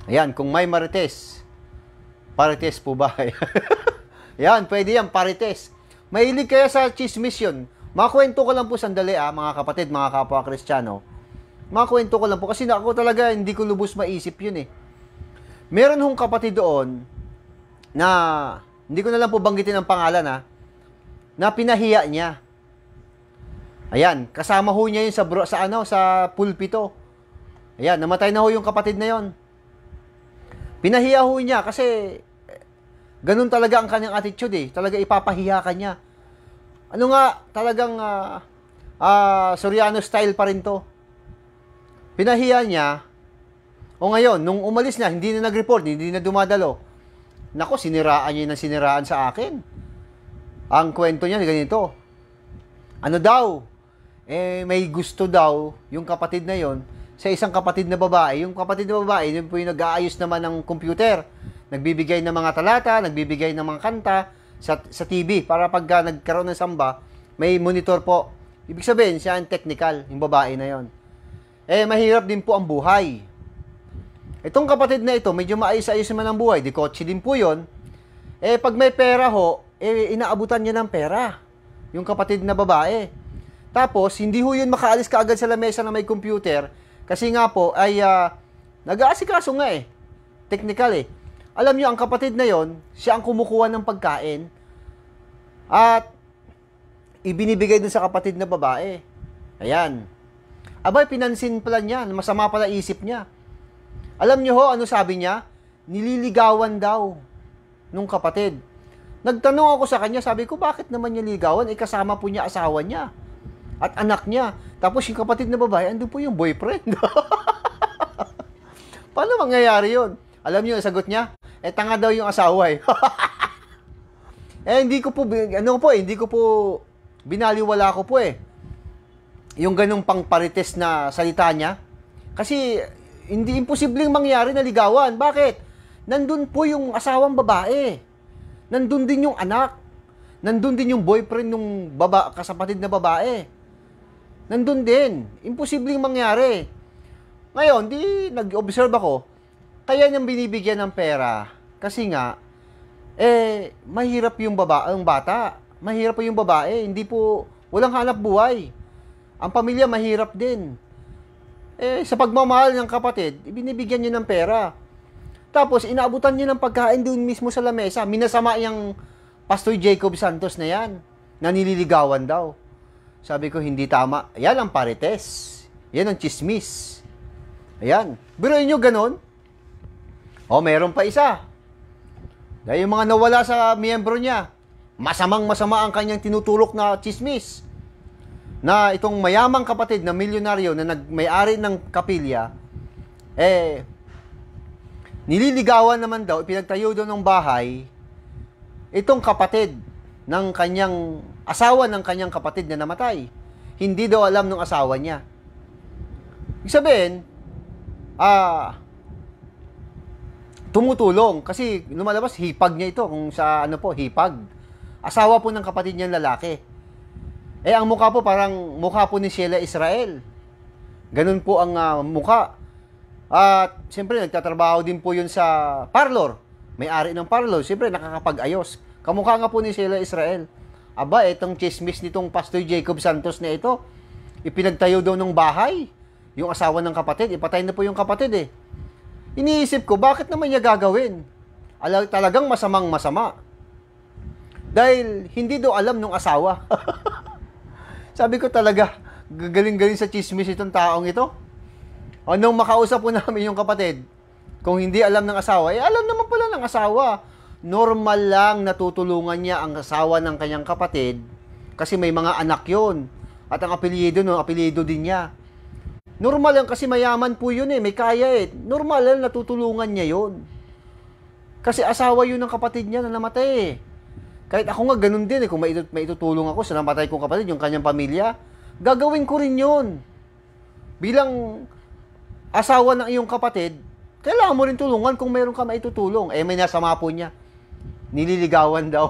Ayan, kung may marites, parites po ba? Yan, pwede yan, parites. Mahilig kaya sa chismis yun. Makakwento ko lang po sandali mga kapatid, mga kapwa Kristiyano. Makakwento ko lang po kasi ako talaga hindi ko lubos maisip yun eh. Meron hong kapatid doon na hindi ko na lang po banggitin ang pangalan na pinahiya niya. Ayan, kasama ho niya yun sa pulpito. Ayan, namatay na ho yung kapatid na yon. Pinahiya ho niya kasi ganun talaga ang kanyang attitude eh. Talaga ipapahiya ka niya. Ano nga, talagang Soriano style pa rin to. Pinahiya niya. O ngayon, nung umalis na, hindi na nag-report, hindi na dumadalo. Nako, siniraan niya ng siniraan sa akin. Ang kwento niya, ganito. Ano daw? May gusto daw yung kapatid na yon sa isang kapatid na babae. Yung kapatid na babae, yun po yung nag-aayos naman ng computer. Nagbibigay ng mga talata, nagbibigay ng mga kanta sa TV para pagka nagkaroon ng samba, may monitor po. Ibig sabihin, siya ang technical, yung babae na yon. Mahirap din po ang buhay. Itong kapatid na ito, medyo maayos-ayos naman ang buhay. Di kotse din po yun. Pag may pera ho, inaabutan niya ng pera. Yung kapatid na babae. Tapos, hindi ho yun makaalis kaagad sa lamesa na may computer. Kasi nga po, ay nag-aasikaso nga eh. Technical eh. Alam niyo, ang kapatid na yon, siya ang kumukuha ng pagkain. At, ibinibigay dun sa kapatid na babae. Ayan. Abay, pinansin pala niya. Masama pala isip niya. Alam niyo ho, ano sabi niya? Nililigawan daw nung kapatid. Nagtanong ako sa kanya, sabi ko, bakit naman niya ligawan? Kasama po niya asawa niya at anak niya. Tapos yung kapatid na babae, andun po yung boyfriend. Paano mangyayari yun? Alam niyo, ang sagot niya? Tanga daw yung asawa eh. Hindi ko po binaliwala ko po eh. Yung ganung pangparites na salita niya. Kasi, hindi imposibleng mangyari na ligawan. Bakit? Nandun po yung asawang babae. Nandun din yung anak. Nandun din yung boyfriend ng kasapatid na babae. Nandun din. Imposibleng mangyari. Ngayon, nag-observe ako. Kaya niyang binibigyan ng pera. Kasi nga, mahirap yung bata. Mahirap po yung babae. Hindi po, walang hanap buhay. Ang pamilya mahirap din. Sa pagmamahal ng kapatid, binibigyan niya ng pera. Tapos, inaabutan niya ng pagkain doon mismo sa lamesa. Minasama yung Pastor Jacob Santos na yan. Nanililigawan daw. Sabi ko, hindi tama. Yan ang parites. Yan ang chismis. Ayan. Biruin nyo ganon. Meron pa isa. Dahil yung mga nawala sa miyembro niya, masamang-masama ang kanyang tinutulok na chismis. Na itong mayamang kapatid na milyonaryo na may-ari ng kapilya, nililigawan naman daw, pinagtayo daw ng bahay, itong kapatid ng kanyang, asawa ng kanyang kapatid na namatay. Hindi daw alam ng asawa niya. Ibig sabihin, tumutulong. Kasi lumalabas, hipag niya ito, kung sa hipag. Asawa po ng kapatid niyang lalaki. Ang mukha po parang mukha po ni Sheila Israel. Ganun po ang mukha. At siyempre nagtatrabaho din po yun sa parlor. May-ari ng parlor. Siyempre nakakapag-ayos. Kamukha nga po ni Sheila Israel. Aba, itong chismis nitong Pastor Jacob Santos na ito, ipinagtayo daw ng bahay. Yung asawa ng kapatid, ipatay na po yung kapatid eh. Iniisip ko, bakit naman niya gagawin? Talagang masamang-masama. Dahil hindi daw alam ng asawa. Sabi ko talaga, gagaling-galing sa chismis itong taong ito. Nung makausap po namin yung kapatid, kung hindi alam ng asawa, alam naman pala ng asawa. Normal lang natutulungan niya ang asawa ng kanyang kapatid kasi may mga anak yon. At ang apelyido din niya. Normal lang kasi mayaman po yun may kaya Normal lang natutulungan niya yon. Kasi asawa yun ng kapatid niya na namatay Kahit ako nga ganun din kung may itutulong ako sa namatay kong kapatid, yung kanyang pamilya, gagawin ko rin yun. Bilang asawa ng iyong kapatid, kailangan mo rin tulungan kung mayroon ka maitutulong. May nasama po niya. Nililigawan daw.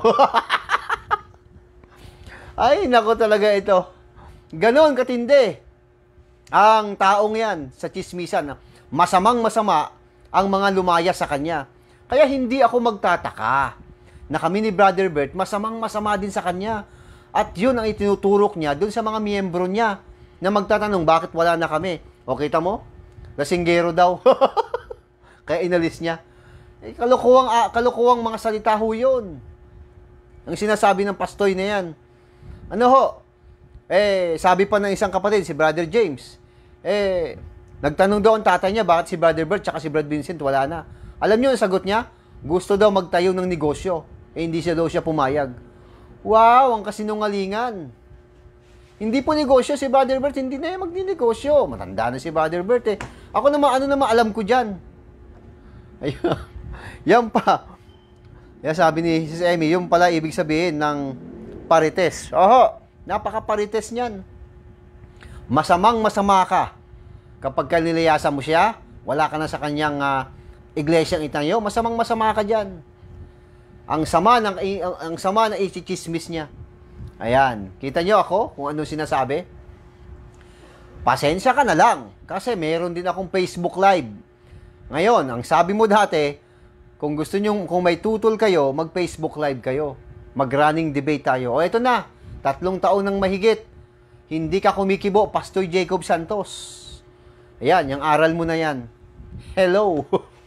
Ay, nako talaga ito. Ganon katindi ang taong yan sa chismisan. Masamang masama ang mga lumaya sa kanya. Kaya hindi ako magtataka na kami ni Brother Bert masamang-masama din sa kanya. At yun ang itinuturok niya dun sa mga miyembro niya na magtatanong bakit wala na kami. O kita mo? Lasinggero daw. Kaya inalis niya. Kalukuwang mga salita ho yun. Ang sinasabi ng pastoy na yan. Ano ho? Sabi pa ng isang kapatid, si Brother James, nagtanong daw ang tatay niya bakit si Brother Bert tsaka si Brother Vincent wala na. Alam niyo ang sagot niya? Gusto daw magtayo ng negosyo. Hindi daw siya pumayag. Wow, ang kasinungalingan. Hindi po negosyo si Brother Bert, hindi na yan magninegosyo. Matanda na si Brother Bert eh. Ako naman, ano naman alam ko dyan? Ayun. Yan pa. Yan sabi ni Sis Emmy, yung pala ibig sabihin ng parites. Oho, napaka-parites niyan. Masamang-masama ka. Kapag nilayasan mo siya, wala ka na sa kanyang iglesyang itangyo, masamang-masama ka dyan. Ang sama na ichichismis niya. Ayan, kita nyo ako kung anong sinasabi? Pasensya ka na lang kasi meron din akong Facebook Live. Ngayon, ang sabi mo dati, kung gusto nyo, kung may tutol kayo, mag-Facebook Live kayo. Mag-running debate tayo. O eto na, 3 taon nang mahigit. Hindi ka kumikibo, Pastor Jacob Santos. Ayan, yung aral mo na yan. Hello.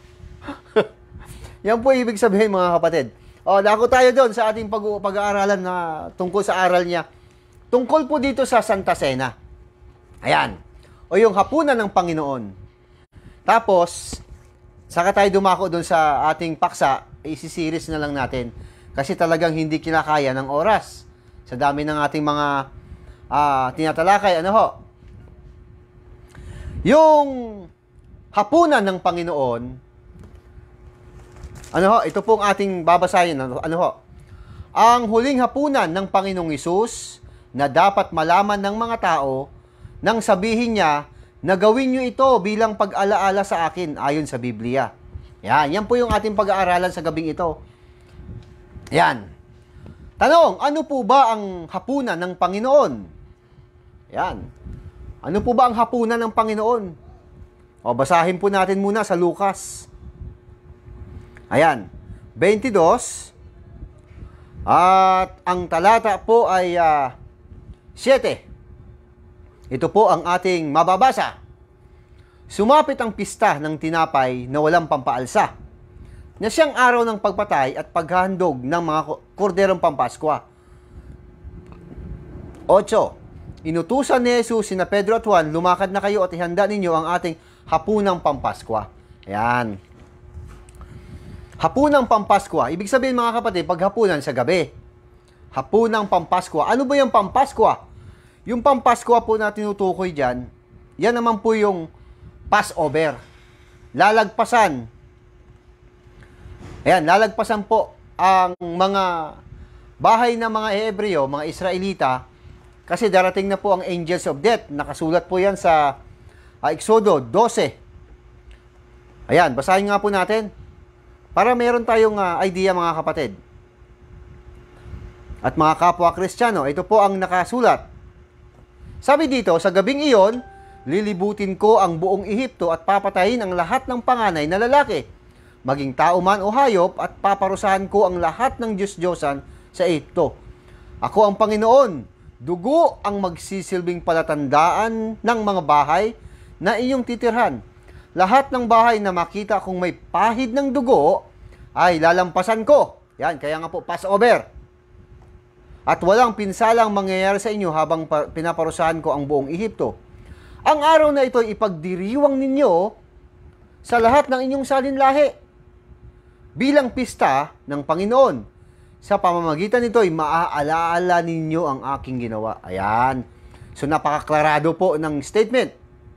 Yan po ibig sabihin mga kapatid. O, dako tayo doon sa ating pag-aaralan na tungkol sa aral niya. Tungkol po dito sa Santa Cena. Ayan. O yung hapunan ng Panginoon. Tapos, saka tayo dumako doon sa ating paksa, isi-series na lang natin. Kasi talagang hindi kinakaya ng oras. Sa dami ng ating mga tinatalakay. Ano ho? Yung hapunan ng Panginoon, ano ho? Ito pong ating babasahin. Ano ho? Ang huling hapunan ng Panginoong Hesus na dapat malaman ng mga tao nang sabihin niya na gawin nyo ito bilang pag-alaala sa akin ayon sa Biblia. Yan po yung ating pag-aaralan sa gabing ito. Yan. Tanong, ano po ba ang hapunan ng Panginoon? Yan. Ano po ba ang hapunan ng Panginoon? O, basahin po natin muna sa Lucas. Ayan. 22. At ang talata po ay 7. Ito po ang ating mababasa. Sumapit ang pista ng tinapay na walang pampaalsa, na siyang araw ng pagpatay at paghahandog ng mga korderong pampaskwa. 8. Inutusan ni Jesus sina Pedro at Juan, lumakad na kayo at ihanda ninyo ang ating hapunang pampaskwa. Ayan. Hapunang pampaskwa. Ibig sabihin mga kapatid, paghapunan sa gabi. Hapunang pampaskwa. Ano ba yung pampaskwa? Yung pampaskwa po na tinutukoy dyan, yan naman po yung Passover. Lalagpasan. Ayan, lalagpasan po ang mga bahay ng mga Hebreo, mga Israelita, kasi darating na po ang angels of death. Nakasulat po yan sa Exodo 12. Ayan, basahin nga po natin para meron tayong idea mga kapatid. At mga kapwa Kristiyano, ito po ang nakasulat. Sabi dito, sa gabing iyon, lilibutin ko ang buong Ehipto at papatayin ang lahat ng panganay na lalaki, maging tao man o hayop, at paparusahan ko ang lahat ng Diyos-Diyosan sa Ehipto. Ako ang Panginoon, dugo ang magsisilbing palatandaan ng mga bahay na iyong titirhan. Lahat ng bahay na makita kung may pahid ng dugo ay lalampasan ko. Yan, kaya nga po Passover. At walang pinsalang mangyayari sa inyo habang pinaparusahan ko ang buong Ehipto. Ang araw na ito ay ipagdiriwang ninyo sa lahat ng inyong salinlahi bilang pista ng Panginoon. Sa pamamagitan nito ay maaalaala ninyo ang aking ginawa. Ayan. So napakaklarado po ng statement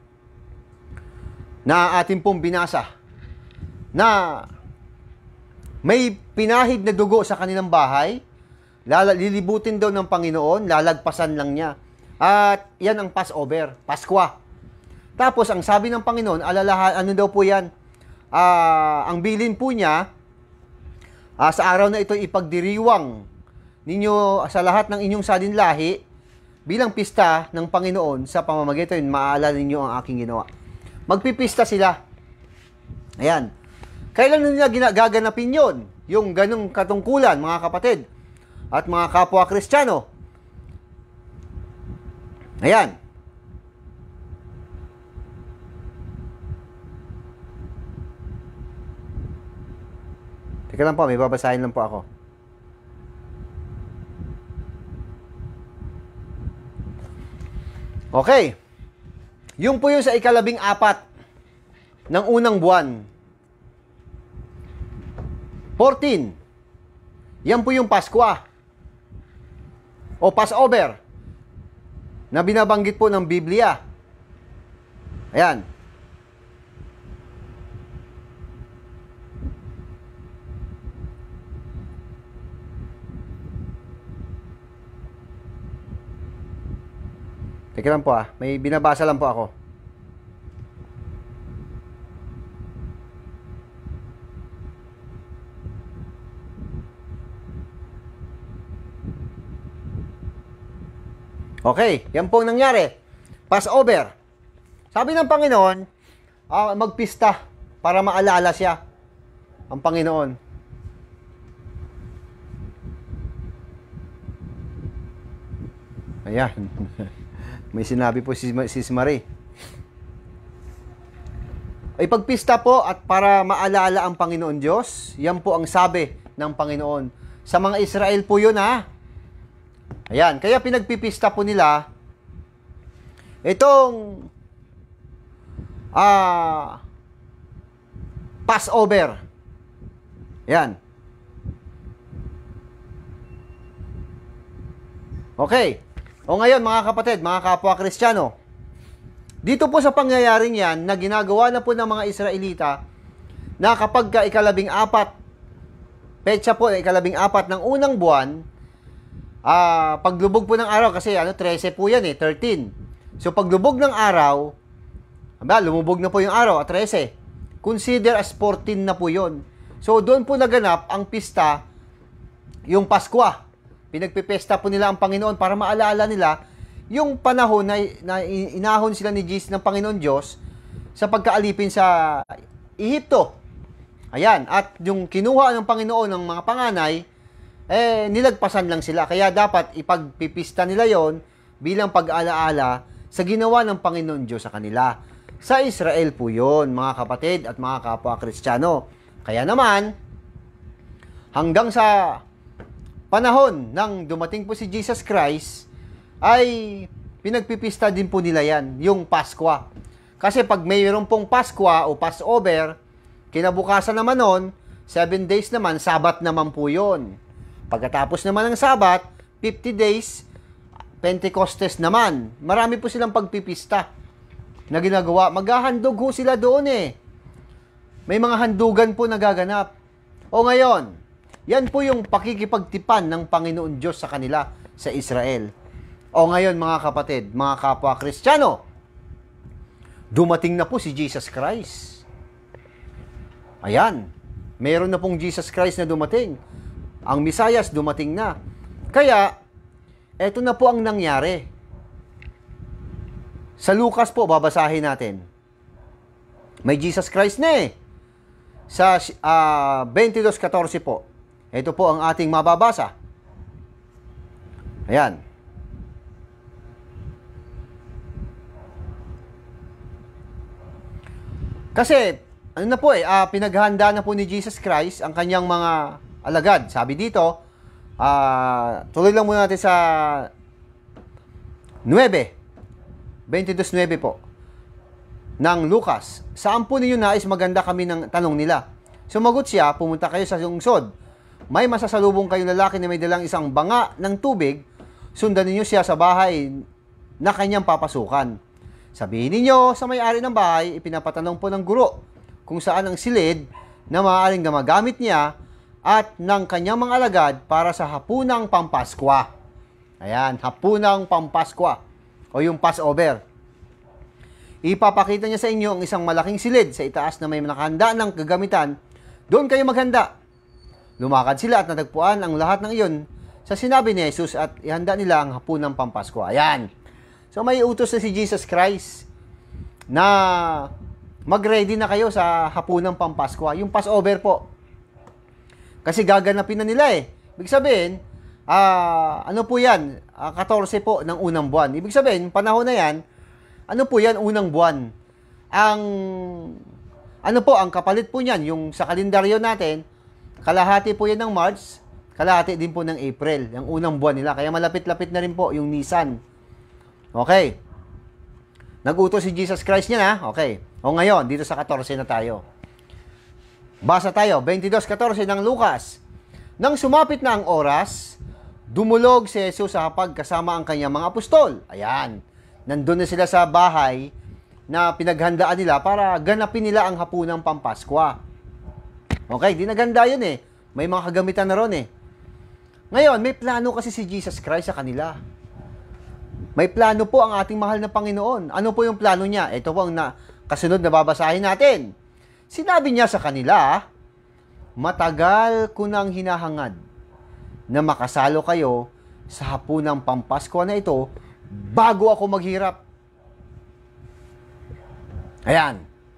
na ating pong binasa na may pinahid na dugo sa kanilang bahay, lilibutin daw ng Panginoon, lalagpasan lang niya. At yan ang Passover, Paskwa. Tapos ang sabi ng Panginoon, ano daw po yan? Ang bilin po niya, sa araw na ito ipagdiriwang ninyo sa lahat ng inyong salinlahi bilang pista ng Panginoon. Sa pamamagitan yun, maaalala ninyo ang aking ginawa. Magpipista sila. Ayan. Kailan nila gaganapin yon? Yung ganung katungkulan, mga kapatid at mga kapwa Kristiyano. Ayan. Teka lang po, may babasahin lang po ako. Okay. Yung po yung sa ika-14 ng unang buwan. 14. Yan po yung Pasko o Passover na binabanggit po ng Biblia. Ayan. Teka lang po may binabasa lang po ako. Okay, yan po ang nangyari. Passover. Sabi ng Panginoon, magpista para maalala siya ang Panginoon. Ayan. May sinabi po si Marie. Ay pagpista po at para maalala ang Panginoon Diyos, yan po ang sabi ng Panginoon. Sa mga Israel po yun Ayan, kaya pinagpipista po nila itong Passover. Ayan. Okay. O ngayon mga kapatid, mga kapwa Kristiyano, dito po sa pangyayaring yan na ginagawa na po ng mga Israelita na kapag ika-14, petsa po ika-14 ng unang buwan, paglubog po ng araw, kasi 13 po yan 13. So paglubog ng araw, lumubog na po yung araw at 13. Consider as 14 na po yon. So doon po naganap ang pista, yung Pasko. Pinagpipesta po nila ang Panginoon para maalala nila yung panahon na inahon sila ni Jesus ng Panginoon Diyos sa pagkaalipin sa Ehipto. Ayan, at yung kinuha ng Panginoon ng mga panganay, nilagpasan lang sila. Kaya dapat ipagpipista nila yon bilang pag-alaala sa ginawa ng Panginoon Diyos sa kanila. Sa Israel po yon, mga kapatid at mga kapwa Kristiyano. Kaya naman, hanggang sa panahon nang dumating po si Jesus Christ, ay pinagpipista din po nila yan, yung Pasko. Kasi pag mayroon pong Pasko o Passover, kinabukasan naman nun, 7 days naman, Sabat naman po yun. Pagkatapos naman ng Sabat, 50 days, Pentecostes naman. Marami po silang pagpipista na ginagawa. Maghahandog ho sila doon May mga handugan po nagaganap. O ngayon, yan po yung pakikipagtipan ng Panginoon Diyos sa kanila, sa Israel. O ngayon mga kapatid, mga kapwa Kristiyano, dumating na po si Jesus Christ. Ayan, meron na pong Jesus Christ na dumating. Ang Misayas dumating na. Kaya, eto na po ang nangyari. Sa Lucas po, babasahin natin. May Jesus Christ na Sa 22:14 po. Ito po ang ating mababasa. Ayan. Kasi, pinaghanda na po ni Jesus Christ ang kanyang mga alagad. Sabi dito, tuloy lang muna natin sa 22:9 po ng Lucas. Saan po ninyo nais maganda kami ng tanong nila? Sumagot siya, pumunta kayo sa lungsod. May masasalubong kayong lalaki na may dalang isang banga ng tubig. Sundan ninyo siya sa bahay na kanyang papasukan. Sabihin ninyo sa may-ari ng bahay, ipinapatanong po ng guro kung saan ang silid na maaaring gamagamit niya at ng kanyang mga alagad para sa hapunang Pampaskwa. Ayan, hapunang Pampaskwa o yung Passover. Ipapakita niya sa inyo ang isang malaking silid sa itaas na may nakahanda ng kagamitan. Doon kayo maghanda. Lumakad sila at natagpuan ang lahat ng iyon sa sinabi ni Jesus at ihanda nila ang hapunang Pampaskwa. Ayan. So may utos na si Jesus Christ na mag-ready na kayo sa hapunang Pampasko. Yung Passover po. Kasi gaganapin na nila eh. Ibig sabihin, ano po yan? 14 po ng unang buwan. Ibig sabihin, panahon na yan, ano po yan, unang buwan. Ano po, ang kapalit po niyan, yung sa kalendaryo natin, kalahati po yan ng March, kalahati din po ng April, yung unang buwan nila. Kaya malapit-lapit na rin po yung Nisan. Okay. Nag-utos si Jesus Christ niya na. Okay. O ngayon, dito sa 14 na tayo. Basa tayo, 22:14 ng Lucas. Nang sumapit na ang oras, dumulog si Jesus sa hapag kasama ang kanyang mga apostol. Ayan. Nandun na sila sa bahay na pinaghandaan nila para ganapin nila ang hapunang Pampaskwa. Okay, di naganda yun eh. May mga kagamitan na ron eh. Ngayon, may plano kasi si Jesus Christ sa kanila. May plano po ang ating mahal na Panginoon. Ano po yung plano niya? Ito po ang kasunod na babasahin natin. Sinabi niya sa kanila, matagal ko nang hinahangad na makasalo kayo sa hapunang Pampaskwa na ito bago ako maghirap. Ayan.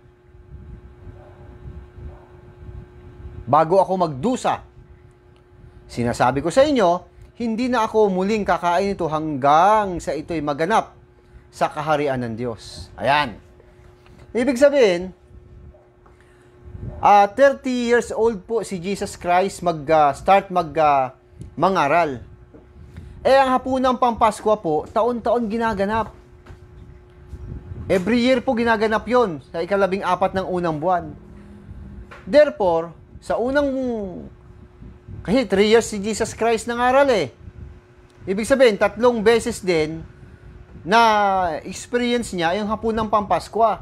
Bago ako magdusa. Sinasabi ko sa inyo, hindi na ako muling kakain ito hanggang sa ito'y maganap sa kaharian ng Diyos. Ayan. Ibig sabihin, 30 years old po si Jesus Christ start mangaral. Ang hapunang Pampaskwa po, taon-taon ginaganap. Every year po ginaganap yon sa 14 ng unang buwan. Therefore, sa kasi 3 years si Jesus Christ nangaral eh. Ibig sabihin, 3 beses din na experience niya yung hapunang Pampaskwa.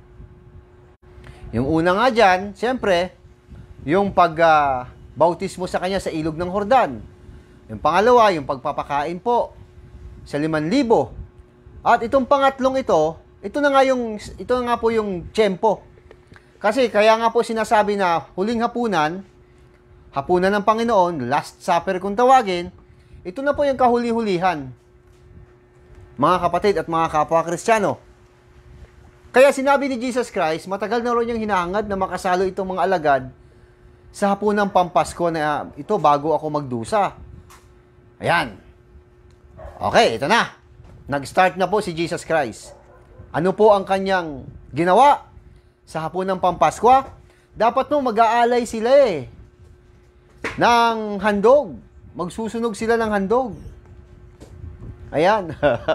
Yung una nga dyan, siyempre, yung pagbautismo sa kanya sa ilog ng Jordan. Yung pangalawa, yung pagpapakain po sa 5,000. At itong pangatlong ito na nga po yung tiyempo. Kasi kaya nga po sinasabi na huling hapunan ng Panginoon, Last Supper kung tawagin, ito na po yung kahuli-hulihan. Mga kapatid at mga kapwa Kristiyano. Kaya sinabi ni Jesus Christ, matagal na rin yung hinahangad na makasalo itong mga alagad sa hapunang Pampasko na ito bago ako magdusa. Ayan. Okay, ito na. Nag-start na po si Jesus Christ. Ano po ang kanyang ginawa sa hapunang Pampaskwa? Dapat no mag-aalay sila eh ng handog. Magsusunog sila ng handog. Ayan.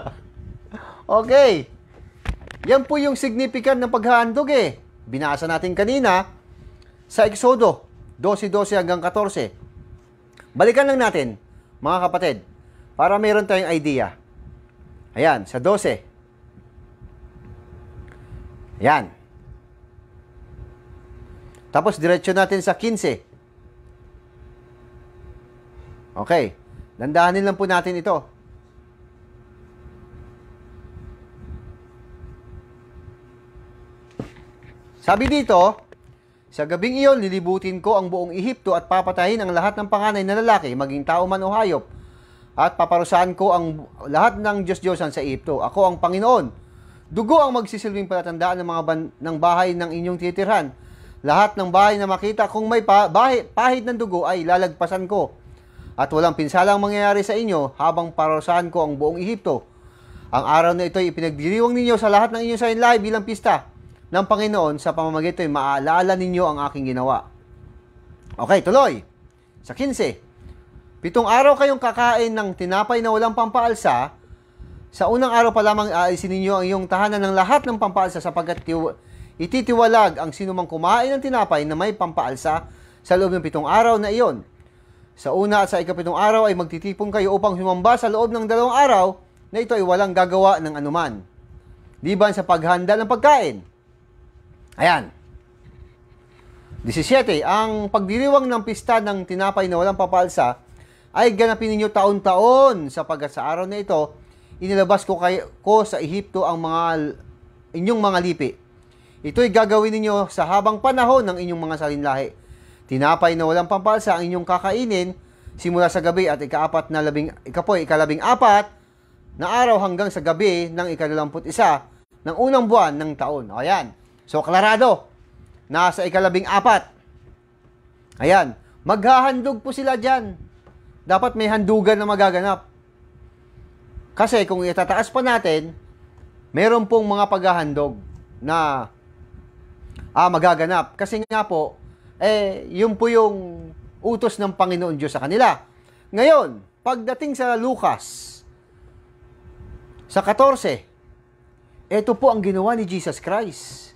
Okay. Yan po yung significant ng paghahandog eh. Binasa natin kanina sa Exodo 12:12 hanggang 14. Balikan lang natin, mga kapatid, para mayroon tayong idea. Ayan, sa 12. Ayan. Tapos diretso natin sa 15. Okay. Dandahanin lang po natin ito. Sabi dito, sa gabing iyon, lilibutin ko ang buong Ehipto at papatahin ang lahat ng panganay na lalaki, maging tao man o hayop, at paparusahan ko ang lahat ng Diyos-Diyosan sa Ehipto. Ako ang Panginoon. Dugo ang magsisilbing palatandaan ng mga ng bahay ng inyong titirhan. Lahat ng bahay na makita kung may pahid ng dugo ay lalagpasan ko. At walang pinsalang mangyayari sa inyo habang parusahan ko ang buong Ehipto. Ang araw na ito ay ipinagdiriwang ninyo sa lahat ng inyong sainlahi bilang pista ng Panginoon. Sa pamamagitan ay maalala ninyo ang aking ginawa. Okay, tuloy. Sa 15. 7 araw kayong kakain ng tinapay na walang pampaalsa. Sa unang araw pa lamang aalisin ninyo ang iyong tahanan ng lahat ng pampaalsa sapagkat ititiwalag ang sinumang kumain ng tinapay na may pampaalsa sa loob ng 7 araw na iyon. Sa una at sa 7 araw ay magtitipon kayo upang humamba sa loob ng 2 araw na ito ay walang gagawa ng anuman, liban sa paghanda ng pagkain. Ayan. 17. Ang pagdiriwang ng pista ng tinapay na walang papaalsa ay ganapin ninyo taon-taon sapagkat sa araw na ito, inilabas ko sa Ehipto ang inyong mga lipi. Ito'y gagawin ninyo sa habang panahon ng inyong mga salinlahi. Tinapay na walang pampalsa ang inyong kakainin simula sa gabi at ikalabing-apat na araw hanggang sa gabi ng 21 ng unang buwan ng taon. O yan. So, klarado. Nasa 14. Ayan. Maghahandog po sila dyan. Dapat may handugan na magaganap. Kasi kung itataas pa natin, meron pong mga paghahandog na magaganap. Kasi nga po, yun po yung utos ng Panginoon Diyos sa kanila. Ngayon, pagdating sa Lucas, sa 14, ito po ang ginawa ni Jesus Christ.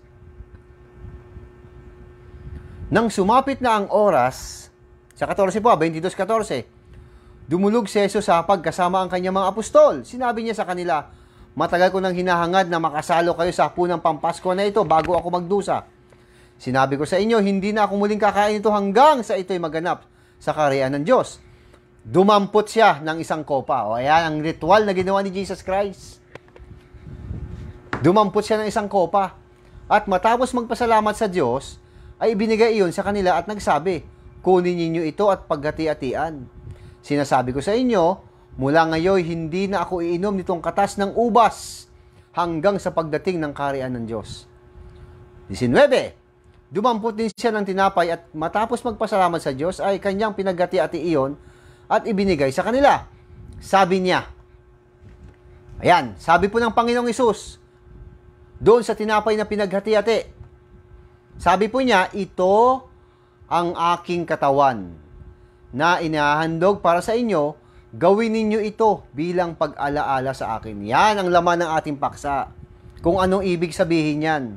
Nang sumapit na ang oras, sa 14 po, 22:14, dumulog si Jesus sa hapag kasama ang kanyang mga apostol. Sinabi niya sa kanila, matagal ko nang hinahangad na makasalo kayo sa hapunang Pampasko na ito bago ako magdusa. Sinabi ko sa inyo, hindi na ako muling kakain ito hanggang sa ito'y maganap sa kaharian ng Diyos. Dumampot siya ng isang kopa. O ayan ang ritual na ginawa ni Jesus Christ. Dumampot siya ng isang kopa. At matapos magpasalamat sa Diyos, ay ibinigay iyon sa kanila at nagsabi, kunin ninyo ito at paghati-hatian. Sinasabi ko sa inyo, mula ngayon hindi na ako iinom nitong katas ng ubas hanggang sa pagdating ng kaharian ng Diyos. 19. Dumampot din siya ng tinapay at matapos magpasalamat sa Diyos ay kanyang pinaghati-hati iyon at ibinigay sa kanila. Sabi niya, ayan, sabi po ng Panginoong Hesus, doon sa tinapay na pinaghati-hati, sabi po niya, ito ang aking katawan na inahandog para sa inyo, gawin ninyo ito bilang pag-alaala sa akin. Yan ang laman ng ating paksa. Kung anong ibig sabihin yan.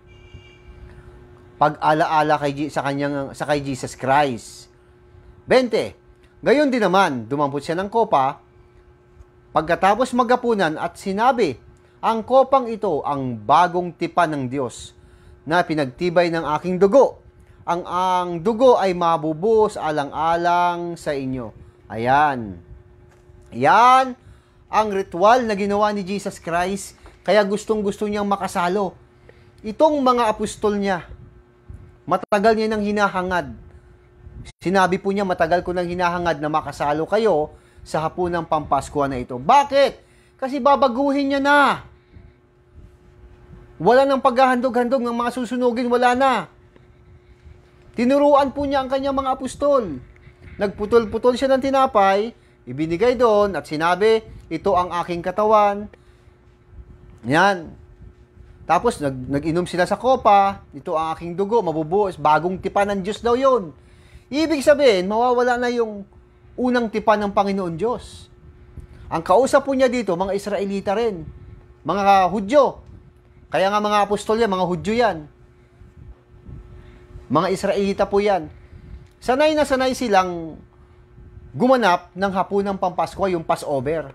Pag-alaala sa kay Jesus Christ. 20. Gayon din naman, dumampot siya ng kopa, pagkatapos maghapunan at sinabi, ang kopang ito ang bagong tipan ng Diyos na pinagtibay ng aking dugo. Ang dugo ay mabubuhos alang-alang sa inyo. Ayan. Yan ang ritual na ginawa ni Jesus Christ, kaya gustong-gusto niyang makasalo. Itong mga apostol niya, matagal niya nang hinahangad. Sinabi po niya, matagal ko nang hinahangad na makasalo kayo sa hapunang Pampasko na ito. Bakit? Kasi babaguhin niya na. Wala nang paghahandog-handog ng mga susunugin, wala na. Tinuruan po niya ang kanyang mga apostol. Nagputol-putol siya ng tinapay, ibinigay doon at sinabi, ito ang aking katawan. Yan. Tapos nag-inom sila sa kopa, ito ang aking dugo, mabubuhos, bagong tipan ng Diyos daw yon. Ibig sabihin, mawawala na yung unang tipan ng Panginoon Diyos. Ang kausap po niya dito, mga Israelita rin, mga Hudyo. Kaya nga mga apostol yan, mga Hudyo yan. Mga Israelita po yan. Sanay na sanay silang gumanap ng hapunang Pampasko, yung Passover.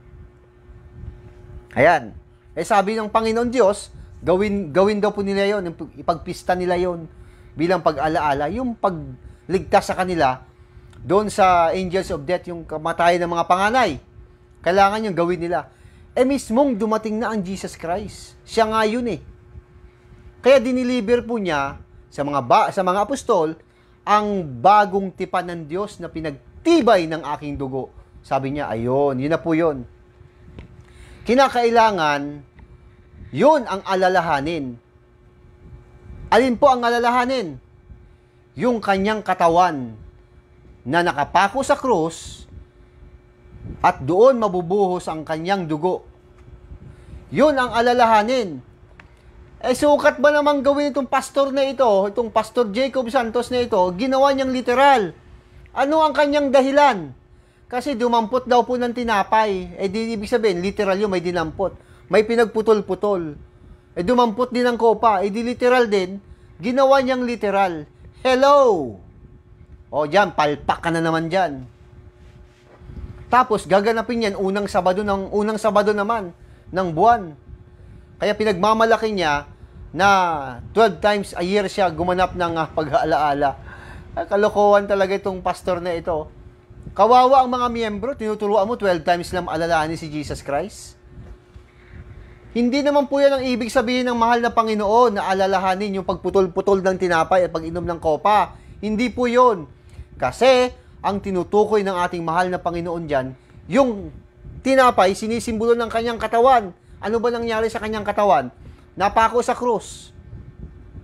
Ayan. Sabi ng Panginoon Diyos, gawin daw po nila yon, ipagpista nila yon bilang pag-alaala, yung pagligtas sa kanila doon sa angels of death, yung kamatayan ng mga panganay. Kailangan yung gawin nila. Mismong dumating na ang Jesus Christ. Siya nga yun eh. Kaya diniliber po niya sa mga apostol ang bagong tipan ng Diyos na pinagtibay ng aking dugo. Sabi niya, ayun, yun na po yun. Kinakailangan, yun ang alalahanin. Alin po ang alalahanin? Yung kanyang katawan na nakapako sa krus at doon mabubuhos ang kanyang dugo. Yun ang alalahanin. Sukat ba namang gawin itong pastor na ito, itong Pastor Jacob Santos na ito, ginawa niyang literal? Ano ang kanyang dahilan? Kasi dumampot daw po ng tinapay. Di ibig sabihin, literal yun, may dinampot. May pinagputol-putol. Dumampot din ng kopa. Di literal din. Ginawa niyang literal. Hello! O dyan, palpak ka na naman dyan. Tapos, gaganapin yan unang Sabado naman ng buwan. Kaya pinagmamalaki niya na 12 times a year siya gumanap ng pag-aalaala. Kalokohan talaga itong pastor na ito. Kawawa ang mga miyembro, tinuturuan mo 12 times lang alalahanin si Jesus Christ. Hindi naman po yan ang ibig sabihin ng mahal na Panginoon na alalahanin yung pagputol-putol ng tinapay at pag-inom ng kopa. Hindi po yun. Kasi ang tinutukoy ng ating mahal na Panginoon dyan, yung tinapay, sinisimbolo ng kanyang katawan. Ano ba nangyari sa kanyang katawan? Napako sa krus.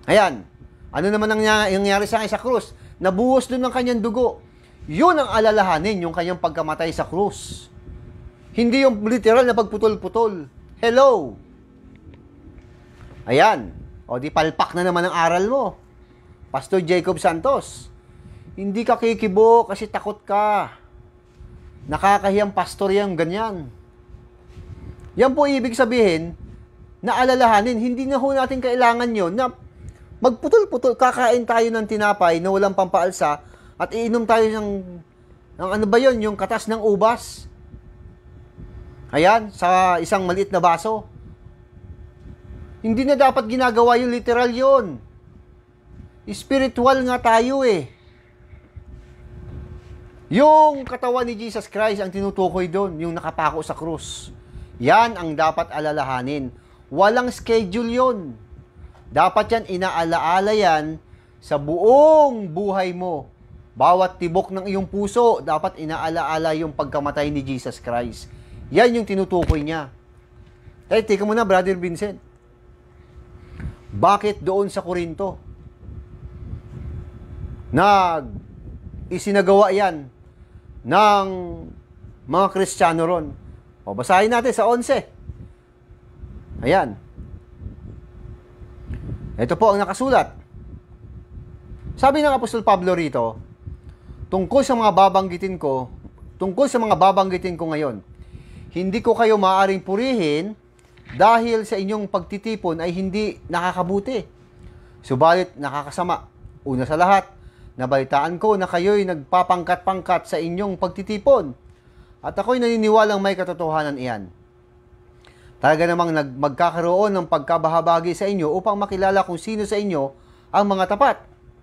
Ayan. Ano naman ang nangyari sa akin sa krus? Nabuhos doon ng kanyang dugo. Yun ang alalahanin, yung kanyang pagkamatay sa krus. Hindi yung literal na pagputol-putol. Hello! Ayan. O di palpak na naman ang aral mo. Pastor Jacob Santos. Hindi ka kikibo kasi takot ka. Nakakahiyang pastor yan, ganyan. Yan po ibig sabihin, na alalahanin, hindi na ho natin kailangan yon na magputol-putol, kakain tayo ng tinapay na walang pampaalsa at iinom tayo ng ano ba yon, yung katas ng ubas. Ayan, sa isang maliit na baso. Hindi na dapat ginagawa yung literal yon. Spiritual nga tayo eh. Yung katawan ni Jesus Christ ang tinutukoy doon, yung nakapako sa krus. Yan ang dapat alalahanin. Walang schedule yon. Dapat yan inaalaala yan sa buong buhay mo. Bawat tibok ng iyong puso, dapat inaalaala yung pagkamatay ni Jesus Christ. Yan yung tinutukoy niya. Teka muna, Brother Vincent. Bakit doon sa Korinto? Isinagawa yan ng mga Kristiyano ron. O, basahin natin sa 11. Ayan. Ito po ang nakasulat. Sabi ng Apostol Pablo rito, tungkol sa mga babanggitin ko ngayon, hindi ko kayo maaaring purihin dahil sa inyong pagtitipon ay hindi nakakabuti. Subalit nakakasama. Una sa lahat, nabalitaan ko na kayo'y nagpapangkat-pangkat sa inyong pagtitipon. At ako'y naniniwalang may katotohanan iyan. Talaga namang magkakaroon ng pagkabahabagi sa inyo upang makilala kung sino sa inyo ang mga tapat.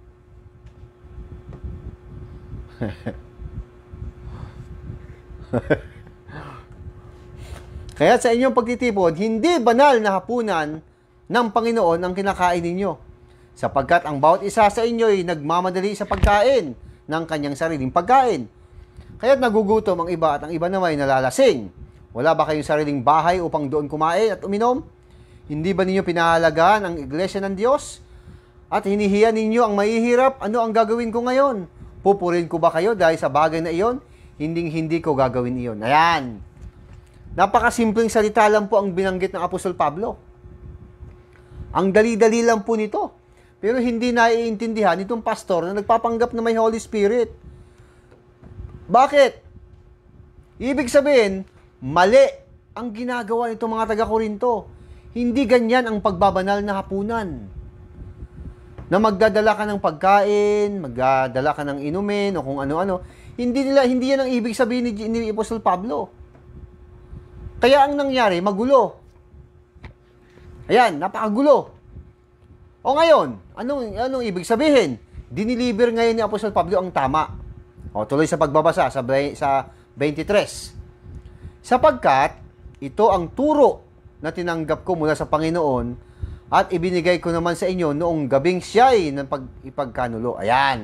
Kaya sa inyong pagtitipon, hindi banal na hapunan ng Panginoon ang kinakain ninyo, sapagkat ang bawat isa sa inyo ay nagmamadali sa pagkain ng kanyang sariling pagkain. Kaya't nagugutom ang iba at ang iba naman ay nalalasing. Wala ba kayong sariling bahay upang doon kumain at uminom? Hindi ba ninyo pinahalagaan ang iglesia ng Diyos? At hinihiya ninyo ang mahihirap? Ano ang gagawin ko ngayon? Pupurin ko ba kayo dahil sa bagay na iyon? Hindi ko gagawin iyon. Ayan. Napakasimpleng salita lang po ang binanggit ng Apostol Pablo. Ang dali-dali lang po nito. Pero hindi naiintindihan itong pastor na nagpapanggap na may Holy Spirit. Bakit? Ibig sabihin, mali ang ginagawa nitong mga taga-Korinto. Hindi ganyan ang pagbabanal na hapunan. Na magdadala ka ng pagkain, magdadala ka ng inumin, o kung ano-ano. Hindi yan ang ibig sabihin ni Apostol Pablo. Kaya ang nangyari, magulo. Ayan, napakagulo. O ngayon, anong ibig sabihin? Diniliber ngayon ni Apostol Pablo ang tama. O tuloy sa pagbabasa sa 23. Sapagkat ito ang turo na tinanggap ko mula sa Panginoon at ibinigay ko naman sa inyo noong gabing siya'y ng ipagkanulo. Ayan.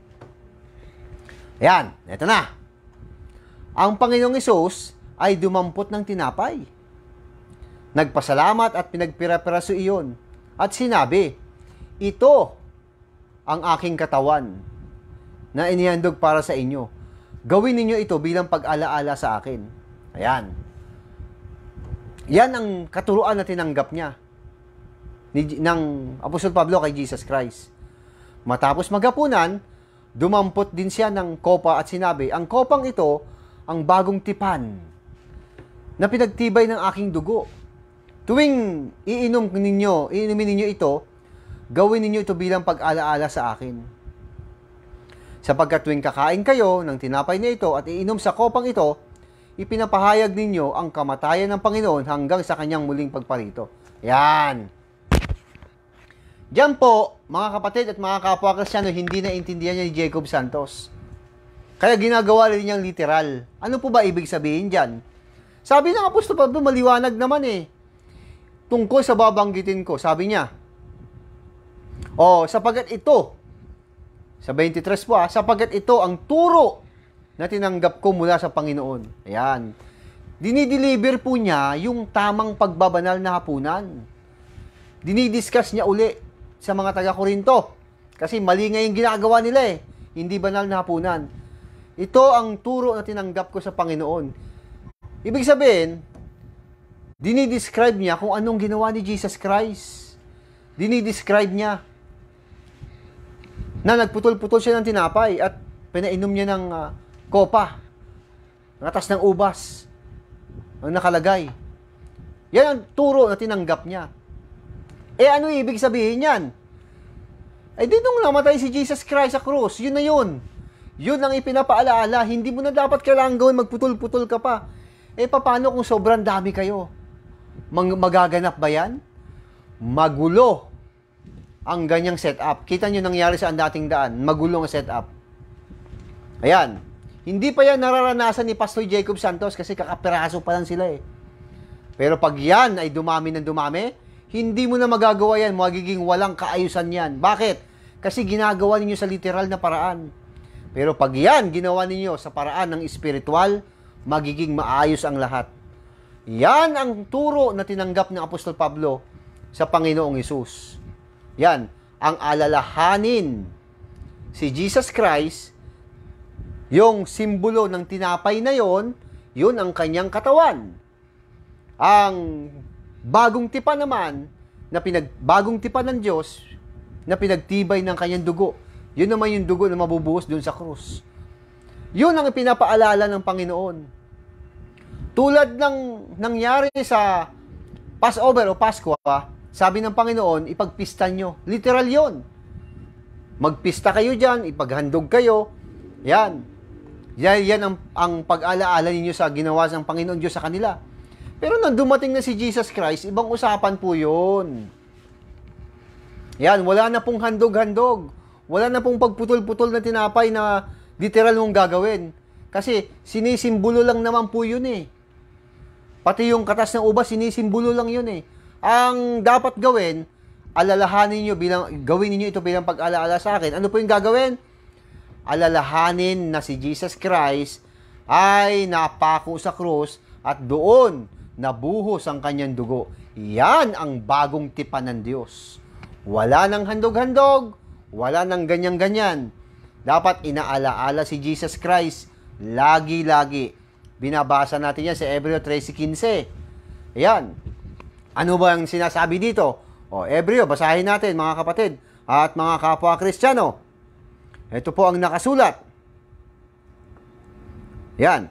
Ayan, eto na. Ang Panginoong Hesus ay dumampot ng tinapay. Nagpasalamat at pinagpira-piraso iyon. At sinabi, ito ang aking katawan na inihandog para sa inyo. Gawin ninyo ito bilang pag-alaala sa akin. Ayan. Yan ang katuruan na tinanggap niya ng Apostol Pablo kay Jesus Christ. Matapos maghapunan, dumampot din siya ng kopa at sinabi, ang kopang ito ang bagong tipan na pinagtibay ng aking dugo. Tuwing iinumin ninyo ito, gawin ninyo ito bilang pag-alaala sa akin. Sapagkat tuwing kakain kayo ng tinapay na ito at iinom sa kopang ito, ipinapahayag ninyo ang kamatayan ng Panginoon hanggang sa kanyang muling pagparito. Yan. Diyan po, mga kapatid at mga kapwa Kristiyano, hindi naintindihan niya ni Jacob Santos. Kaya ginagawa rin niyang literal. Ano po ba ibig sabihin dyan? Sabi ng Apostol Pablo, maliwanag naman eh. Tungkol sa babanggitin ko, sabi niya, sapagkat ito, sa 23 po sapagkat ito ang turo na tinanggap ko mula sa Panginoon. Ayan. Dinideliver po niya yung tamang pagbabanal na hapunan. Dinidiscuss niya uli. sa mga taga-Korinto. Kasi mali nga yung ginagawa nila eh. Hindi banal na hapunan. Ito ang turo na tinanggap ko sa Panginoon. Ibig sabihin, dinidescribe niya kung anong ginawa ni Jesus Christ. Dinidescribe niya na nagputol-putol siya ng tinapay at pinainom niya ng kopa. Ngatas ng ubas ang nakalagay. Yan ang turo na tinanggap niya. Ano ibig sabihin yan? Nung namatay si Jesus Christ sa krus, yun na yun. Yun ang ipinapaalaala. Hindi mo na dapat kailangan gawin, magputol-putol ka pa. Paano kung sobrang dami kayo? Magaganap ba yan? Magulo ang ganyang setup. Kita nyo nangyari sa dating daan. Magulo ang setup. Ayan. Hindi pa yan nararanasan ni Pastor Jacob Santos kasi kakapiraso pa lang sila eh. Pero pag yan ay dumami ng dumami, hindi mo na magagawa yan. Magiging walang kaayusan yan. Bakit? Kasi ginagawa ninyo sa literal na paraan. Pero pag yan ginawa ninyo sa paraan ng espiritual, magiging maayos ang lahat. Yan ang turo na tinanggap ng Apostol Pablo sa Panginoong Hesus. Yan, ang alalahanin si Jesus Christ, yung simbolo ng tinapay na yon, yun ang kanyang katawan. Ang bagong tipan naman, bagong tipan ng Diyos, na pinagtibay ng kanyang dugo. Yun naman yung dugo na mabubuhos dun sa krus. Yun ang pinapaalala ng Panginoon. Tulad ng nangyari sa Passover o Pasko, sabi ng Panginoon, ipagpista nyo. Literal yun. Magpista kayo dyan, ipaghandog kayo. Yan. Yan ang pag-alaala ninyo sa ginawa ng Panginoon Diyos sa kanila. Pero nang dumating na si Jesus Christ, ibang usapan po yun. Yan, wala na pong handog-handog. Wala na pong pagputol-putol na tinapay na literal mong gagawin. Kasi sinisimbolo lang naman po yun eh. Pati yung katas ng ubas, sinisimbolo lang yun eh. Ang dapat gawin, alalahanin nyo gawin niyo ito bilang pag-alaala sa akin. Ano po yung gagawin? Alalahanin na si Jesus Christ ay napako sa krus at doon nabuhos ang kanyang dugo. Yan ang bagong tipan ng Diyos. Wala nang handog-handog, wala nang ganyan-ganyan. Dapat inaalaala si Jesus Christ lagi-lagi. Binabasa natin yan sa Hebreo 13:15. Ayan. Ano ba ang sinasabi dito? Hebreo, basahin natin mga kapatid at mga kapwa Kristiyano. Ito po ang nakasulat. Yan.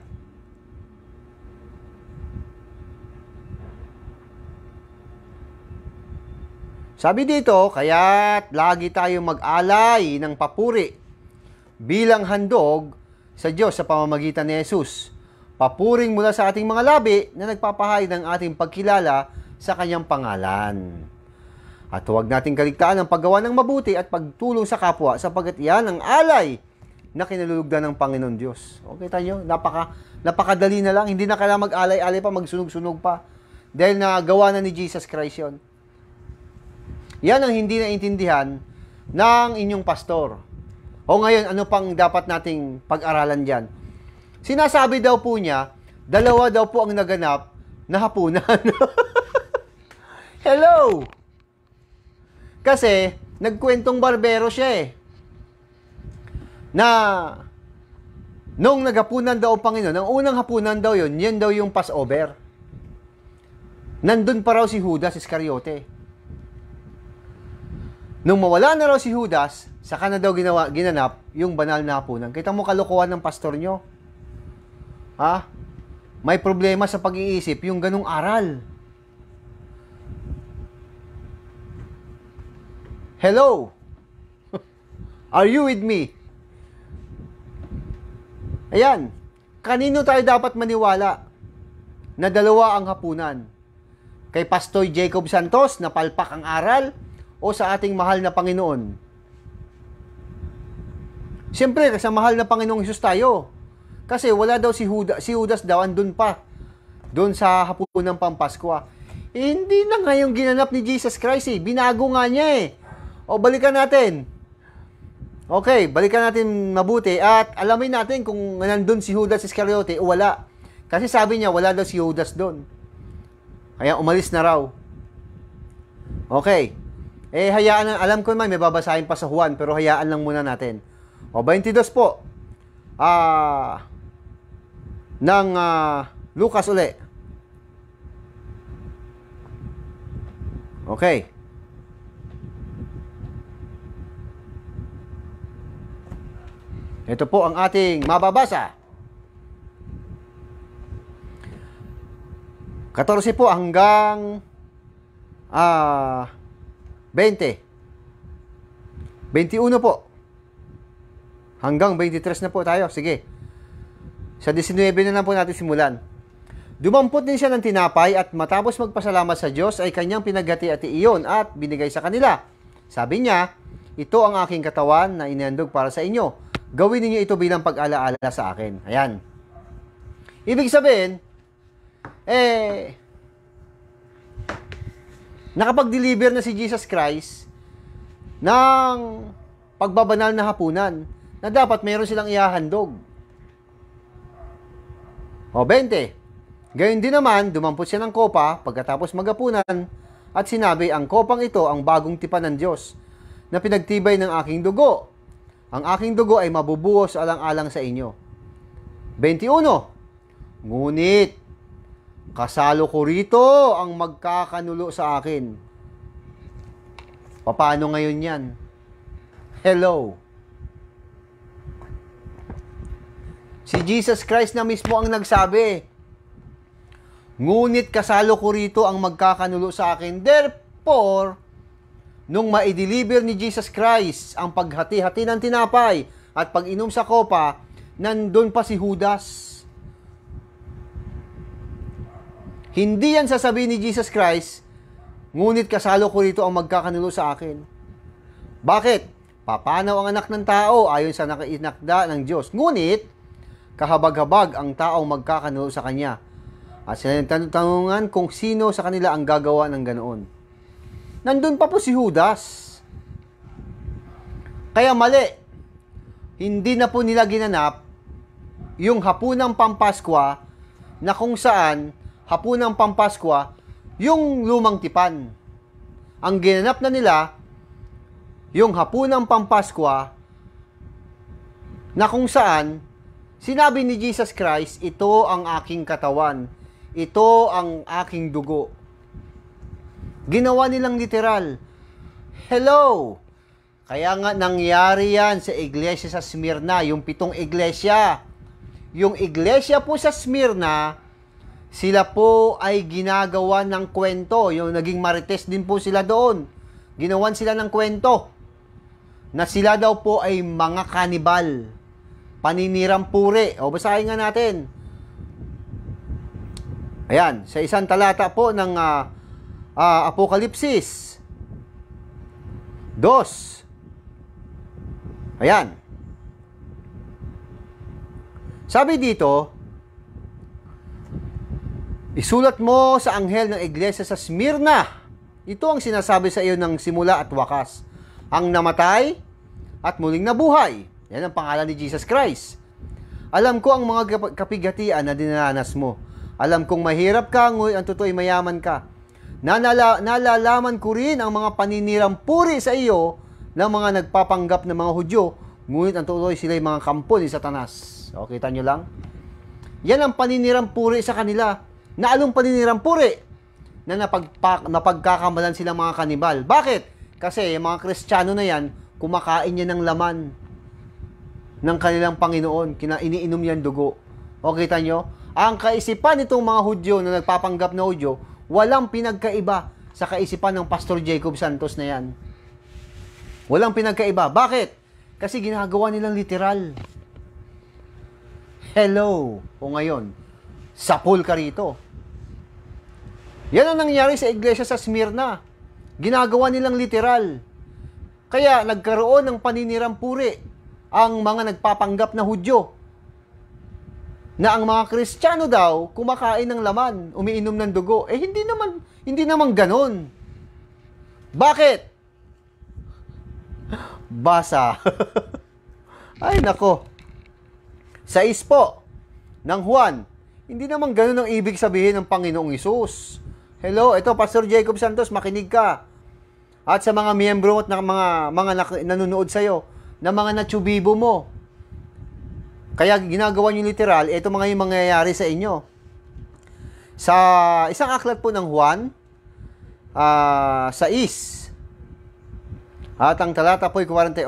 Sabi dito, kaya't lagi tayong mag-alay ng papuri bilang handog sa Diyos sa pamamagitan ni Jesus. Papuring mula sa ating mga labi na nagpapahay ng ating pagkilala sa kanyang pangalan. At huwag nating kaligtaan ang paggawa ng mabuti at pagtulong sa kapwa sapagkat yan ang alay na kinalulugdan ng Panginoon Diyos. Okay tayo? Napakadali na lang. Hindi na kailangan mag-alay-alay pa, magsunog-sunog pa. Dahil nagawa na ni Jesus Christ yun. Yan ang hindi naintindihan ng inyong pastor. O ngayon, ano pang dapat nating pag-aralan dyan? Sinasabi daw po niya, dalawa daw po ang naganap na hapunan. Hello! Kasi, nagkwentong barbero siya eh. Na, nung naghapunan daw ang Panginoon, ang unang hapunan daw yun, yan daw yung Passover. Nandun pa raw si Judas Iscariote. Nung mawala na raw si Judas, saka na daw ginanap yung banal na hapunan. Kita mo kalokohan ng pastor nyo. Ha? May problema sa pag-iisip yung ganung aral. Hello? Are you with me? Ayan. Kanino tayo dapat maniwala na dalawa ang hapunan? Kay Pastor Jacob Santos na palpak ang aral o sa ating mahal na Panginoon? Siyempre, sa mahal na Panginoong Hesus tayo. Kasi wala daw si Judas daw andun pa. Doon sa hapunan ng Pampaskwa. Hindi na nga yung ginanap ni Jesus Christ eh. Binago nga niya eh. O balikan natin. Okay, balikan natin mabuti at alamin natin kung nandun si Judas Iscariote o wala. Kasi sabi niya wala daw si Judas doon. Kaya umalis na raw. Okay. Hayaan, alam ko naman, may babasahin pa sa Juan, pero hayaan lang muna natin. O, 22 po. Ng Lucas uli. Okay. Ito po ang ating mababasa. 14 po hanggang 20. 21 po. Hanggang 23 na po tayo. Sige. Sa 19 na lang po natin simulan. Dumampot din siya ng tinapay at matapos magpasalamat sa Diyos ay kanyang pinaghati-hati iyon at binigay sa kanila. Sabi niya, ito ang aking katawan na inihandog para sa inyo. Gawin niyo ito bilang pag-alaala sa akin. Ayan. Ibig sabihin, nakapag-deliver na si Jesus Christ ng pagbabanal na hapunan na dapat mayroon silang ihahandog. O, 20. Gayon din naman, dumampot siya ng kopa pagkatapos maghapunan at sinabi, ang kopang ito ang bagong tipan ng Diyos na pinagtibay ng aking dugo. Ang aking dugo ay mabubuhos alang-alang sa inyo. 21. Ngunit, kasalo ko rito ang magkakanulo sa akin. Paano ngayon yan? Hello. Si Jesus Christ na mismo ang nagsabi, ngunit kasalo ko rito ang magkakanulo sa akin. Therefore, nung ma-deliver ni Jesus Christ ang paghati-hati ng tinapay at pag-inom sa kopa, nandun pa si Judas. Hindi yan sasabihin ni Jesus Christ, ngunit kasalo ko rito ang magkakanulo sa akin. Bakit? Papanaw ang anak ng tao ayon sa nakainakda ng Diyos. Ngunit, kahabag-habag ang taong magkakanulo sa kanya. At sila tanungan kung sino sa kanila ang gagawa ng ganoon. Nandun pa po si Judas. Kaya mali. Hindi na po nila ginanap yung hapunang Pampaskwa na kung saan hapunang Pampaskwa yung lumang tipan. Ang ginanap na nila yung hapunang Pampaskwa na kung saan sinabi ni Jesus Christ, ito ang aking katawan. Ito ang aking dugo. Ginawa nilang literal. Hello! Kaya nga nangyari yan sa iglesia sa Smyrna, yung 7 iglesia. Yung iglesia po sa Smyrna, sila po ay ginagawa ng kwento. Yung naging marites din po sila doon. Ginawan sila ng kwento na sila daw po ay mga kanibal. Paninirang puri. O, basahin nga natin. Ayan, sa isang talata po ng Apokalipsis 2. Ayan. Sabi dito, isulat mo sa anghel ng iglesia sa Smyrna. Ito ang sinasabi sa iyo ng simula at wakas. Ang namatay at muling nabuhay. Yan ang pangalan ni Jesus Christ. Alam ko ang mga kapighatian na dinaranas mo. Alam kong mahirap ka, ngunit ang totoo ay mayaman ka. Nalalaman ko rin ang mga paninirang puri sa iyo ng mga nagpapanggap na mga Hudyo, ngunit ang totoo ay sila ay mga kampo ni Satanas. O, kita nyo lang? Yan ang paninirang puri sa kanila. Naalong paninirang puri na napagkakamalan silang mga kanibal. Bakit? Kasi yung mga Kristiyano na yan, kumakain yan ng laman ng kanilang Panginoon. Iniinom yan dugo. O, kita nyo? Ang kaisipan nitong mga Hudyo na nagpapanggap na Hudyo, walang pinagkaiba sa kaisipan ng Pastor Jacob Santos na yan. Walang pinagkaiba. Bakit? Kasi ginagawa nilang literal. Hello. O ngayon, sapul ka rito. Yan ang nangyari sa iglesia sa Smyrna. Ginagawa nilang literal. Kaya nagkaroon ng paninirang puri ang mga nagpapanggap na Hudyo. Na ang mga Kristiyano daw kumakain ng laman, umiinom ng dugo. Hindi naman ganon. Bakit? Basa. Ay nako. 6 po ng Juan. Hindi naman ganon ang ibig sabihin ng Panginoong Hesus. Hello, ito Pastor Jacob Santos, makinig ka. At sa mga miyembro at mga nanonood sa'yo, na mga natsubibo mo. Kaya ginagawa nyo literal, ito mga yung mangyayari sa inyo. Sa isang aklat po ng Juan, 6, at ang talata po'y 48,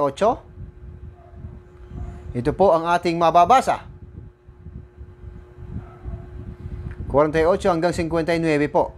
ito po ang ating mababasa. 48 hanggang 59 po.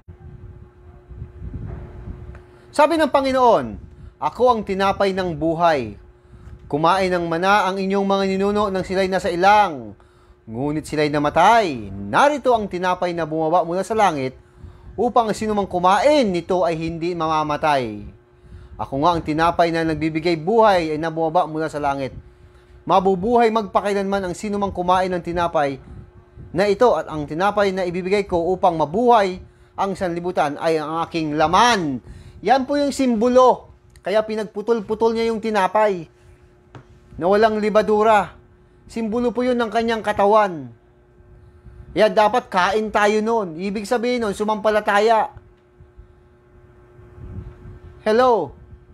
Sabi ng Panginoon, ako ang tinapay ng buhay. Kumain ng mana ang inyong mga ninuno nang sila'y nasa ilang. Ngunit sila'y namatay. Narito ang tinapay na bumaba mula sa langit upang sinumang kumain nito ay hindi mamamatay. Ako nga ang tinapay na nagbibigay buhay ay nabumaba mula sa langit. Mabubuhay magpakailanman ang sinumang kumain ng tinapay na ito, at ang tinapay na ibibigay ko upang mabuhay ang sanlibutan ay ang aking laman. Yan po yung simbolo. Kaya pinagputol-putol niya yung tinapay na walang libadura. Simbolo po yun ng kanyang katawan. Kaya dapat kain tayo nun. Ibig sabihin nun, sumampalataya. Hello?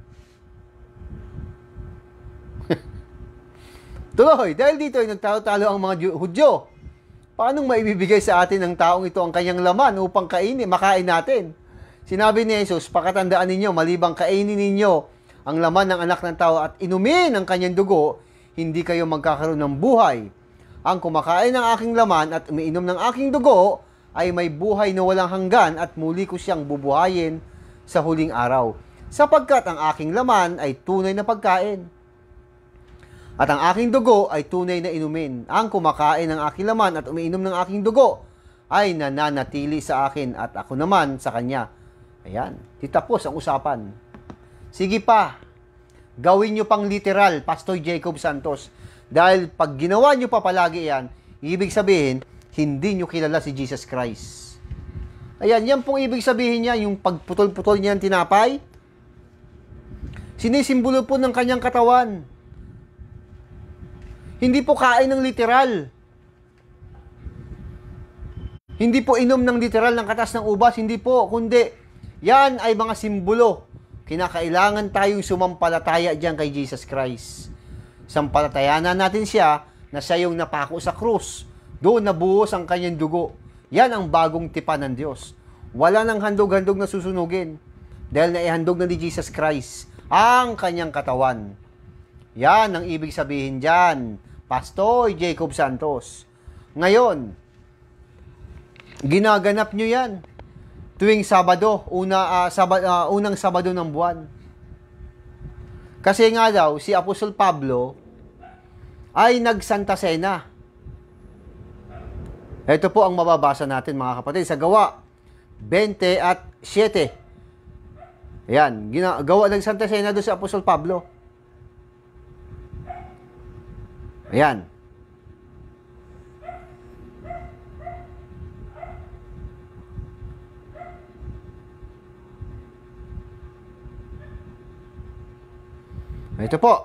Tuloy, dahil dito ay nagtalo-talo ang mga Hudyo. Paano maibibigay sa atin ng taong ito ang kanyang laman upang makain natin? Sinabi ni Jesus, pakatandaan ninyo, malibang kainin ninyo ang laman ng anak ng tao at inumin ang kanyang dugo, hindi kayo magkakaroon ng buhay. Ang kumakain ng aking laman at umiinom ng aking dugo ay may buhay na walang hanggan at muli ko siyang bubuhayin sa huling araw. Sapagkat ang aking laman ay tunay na pagkain. At ang aking dugo ay tunay na inumin. Ang kumakain ng aking laman at umiinom ng aking dugo ay nananatili sa akin at ako naman sa kanya. Ayan, titapos ang usapan. Sige pa, gawin nyo pang literal, Pastor Jacob Santos. Dahil pag ginawa nyo pa palagi yan, ibig sabihin, hindi nyo kilala si Jesus Christ. Ayan, yan pong ibig sabihin niya, yung pagputol-putol niya ng tinapay. Sinisimbolo po ng kanyang katawan. Hindi po kain ng literal. Hindi po inom ng literal ng katas ng ubas. Hindi po, kundi yan ay mga simbolo. Kinakailangan tayong sumampalataya diyan kay Jesus Christ. Sampalatayanan natin siya na siya yung napako sa krus. Doon nabuhos ang kanyang dugo. Yan ang bagong tipan ng Diyos. Wala nang handog-handog na susunugin. Dahil naihandog na ni Jesus Christ ang kanyang katawan. Yan ang ibig sabihin dyan, Pastor Jacob Santos. Ngayon, ginaganap nyo yan tuwing Sabado, unang Sabado ng buwan. Kasi nga daw, si Apostol Pablo ay nagsanta sena. Ito po ang mababasa natin mga kapatid sa Gawa 20:7. Ayan, nagsanta sena doon si Apostol Pablo. Ayan. Ito po.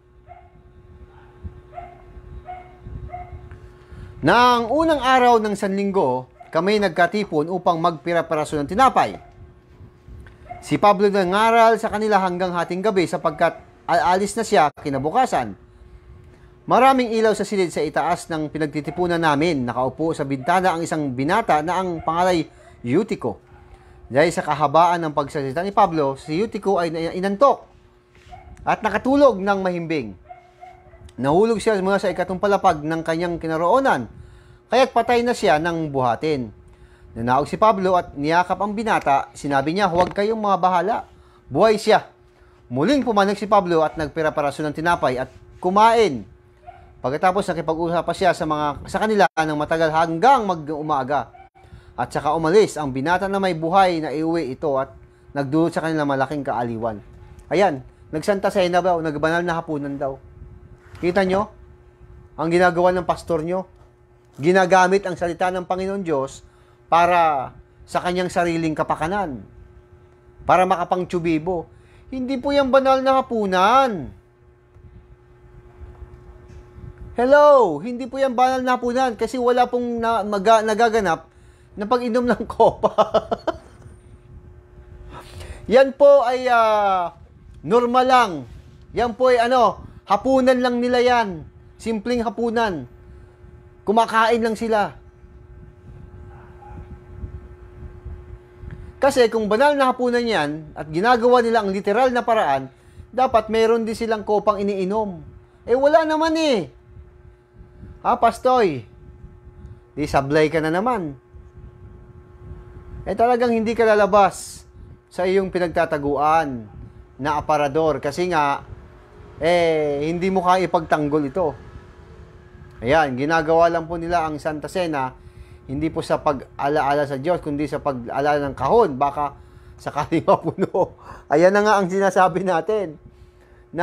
Nang unang araw ng Sanlinggo, kami nagkatipon upang magpira-piraso ng tinapay. Si Pablo nangaral sa kanila hanggang hating gabi sapagkat aalis na siya kinabukasan. Maraming ilaw sa silid sa itaas ng pinagtitipunan namin. Nakaupo sa bintana ang isang binata na ang pangalay Eutico. Dahil sa kahabaan ng pagsasalita ni Pablo, si Eutico ay inantok at nakatulog ng mahimbing. Nahulog siya mula sa ikatong palapag ng kanyang kinaroonan, kaya't patay na siya ng buhatin. Nanaog si Pablo at niyakap ang binata. Sinabi niya, huwag kayong mga bahala. Buhay siya. Muling pumanog si Pablo at nagpira-paraso ng tinapay at kumain. Pagkatapos nakipag-usap pa siya sa kanila ng matagal hanggang mag-umaga. At saka umalis ang binata na may buhay na iuwi ito at nagdulot sa kanila malaking kaaliwan. Ayan, nagsanta sena daw, nagbanal na hapunan daw. Kita nyo? Ang ginagawa ng pastor nyo, ginagamit ang salita ng Panginoon Diyos para sa kanyang sariling kapakanan. Para makapangtsubibo. Hindi po yan banal na hapunan. Hello! Hindi po yan banal na hapunan kasi wala pong nagaganap na pag-inom ng kopa. Yan po ay normal lang. Yan po ay hapunan lang nila yan. Simpleng hapunan. Kumakain lang sila. Kasi kung banal na hapunan yan at ginagawa nila ang literal na paraan, dapat meron din silang kopang iniinom. Wala naman eh. Pastoy? Di sablay ka na naman. Talagang hindi ka lalabas sa iyong pinagtataguan na aparador. Kasi nga, hindi mo kaya ipagtanggol ito. Ayan, ginagawa lang po nila ang Santa Cena, hindi po sa pag-alaala sa Diyos, kundi sa pag-alaala ng kahon. Baka sakaling mapuno. Ayan na nga ang sinasabi natin. Na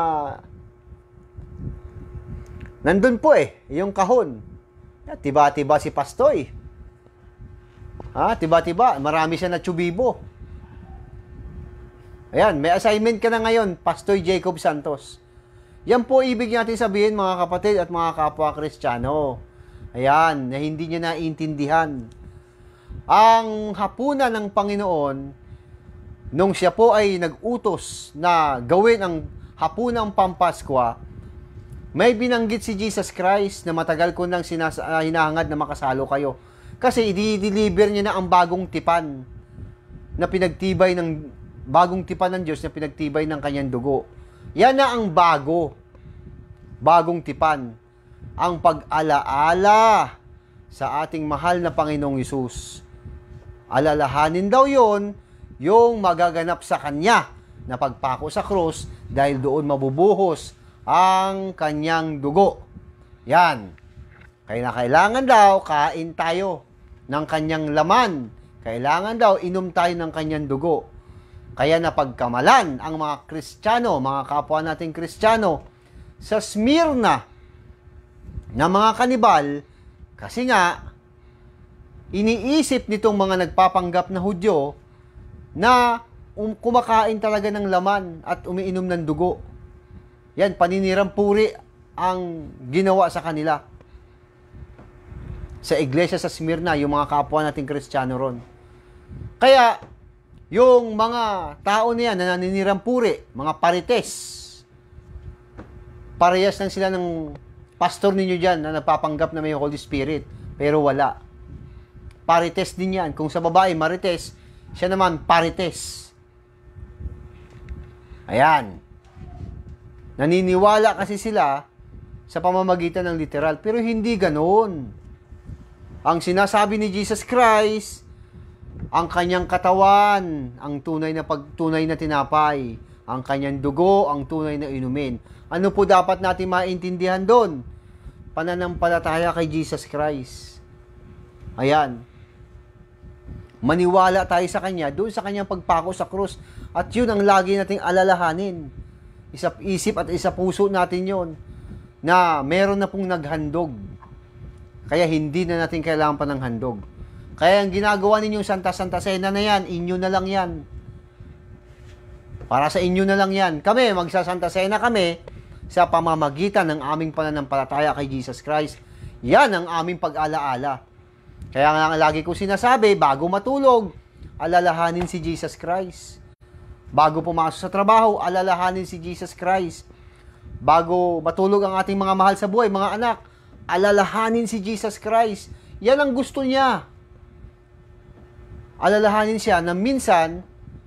nandun po yung kahon. Tiba-tiba si Pastoy. Tiba-tiba, marami siya na tsubibo. Ayan, may assignment ka na ngayon, Pastoy Jacob Santos. Yan po ibig natin sabihin, mga kapatid at mga kapwa Kristiyano. Ayan, na hindi niya naiintindihan. Ang hapunan ng Panginoon, nung siya po ay nag-utos na gawin ang hapunang Pampaskwa, may binanggit si Jesus Christ na matagal ko nang hinahangad na makasalo kayo. Kasi i-deliver niya na ang bagong tipan na pinagtibay ng bagong tipan ng Diyos na pinagtibay ng kanyang dugo. Yan na ang bagong tipan. Ang pag-alaala sa ating mahal na Panginoong Hesus. Alalahanin daw yon yung magaganap sa Kanya na pagpako sa krus dahil doon mabubuhos ang Kanyang dugo. Yan. Kaya kailangan daw kain tayo ng Kanyang laman. Kailangan daw inom tayo ng Kanyang dugo. Kaya napagkamalan ang mga Kristiyano, mga kapwa nating Kristiyano sa Smyrna na mga kanibal, kasi nga iniisip nitong mga nagpapanggap na Hudyo na kumakain talaga ng laman at umiinom ng dugo. Yan, paninirang puri ang ginawa sa kanila. Sa iglesia sa Smyrna, yung mga kapwa nating Kristiyano ron. Kaya, yung mga tao na yan na naninirang puri, mga parites, parehas lang sila ng pastor ninyo dyan na nagpapanggap na may Holy Spirit, pero wala. Parites din yan. Kung sa babae, marites, siya naman parites. Ayan. Naniniwala kasi sila sa pamamagitan ng literal, pero hindi ganoon. Ang sinasabi ni Jesus Christ, ang kanyang katawan, ang tunay na tinapay, ang kanyang dugo, ang tunay na inumin. Ano po dapat natin maintindihan doon? Pananampalataya kay Jesus Christ. Ayan. Maniwala tayo sa Kanya, doon sa Kanyang pagpako sa krus. At yun ang lagi nating alalahanin. Isa isip at isa puso natin yon na meron na pong naghandog. Kaya hindi na natin kailangan pa ng handog. Kaya ang ginagawa ninyong Santa Cena na yan, inyo na lang yan. Para sa inyo na lang yan. Kami, magsasanta Cena kami sa pamamagitan ng aming pananampalataya kay Jesus Christ. Yan ang aming pag-alaala. Kaya nga lagi ko sinasabi, bago matulog, alalahanin si Jesus Christ. Bago pumasok sa trabaho, alalahanin si Jesus Christ. Bago matulog ang ating mga mahal sa buhay, mga anak, alalahanin si Jesus Christ. Yan ang gusto niya. Alalahanin siya na minsan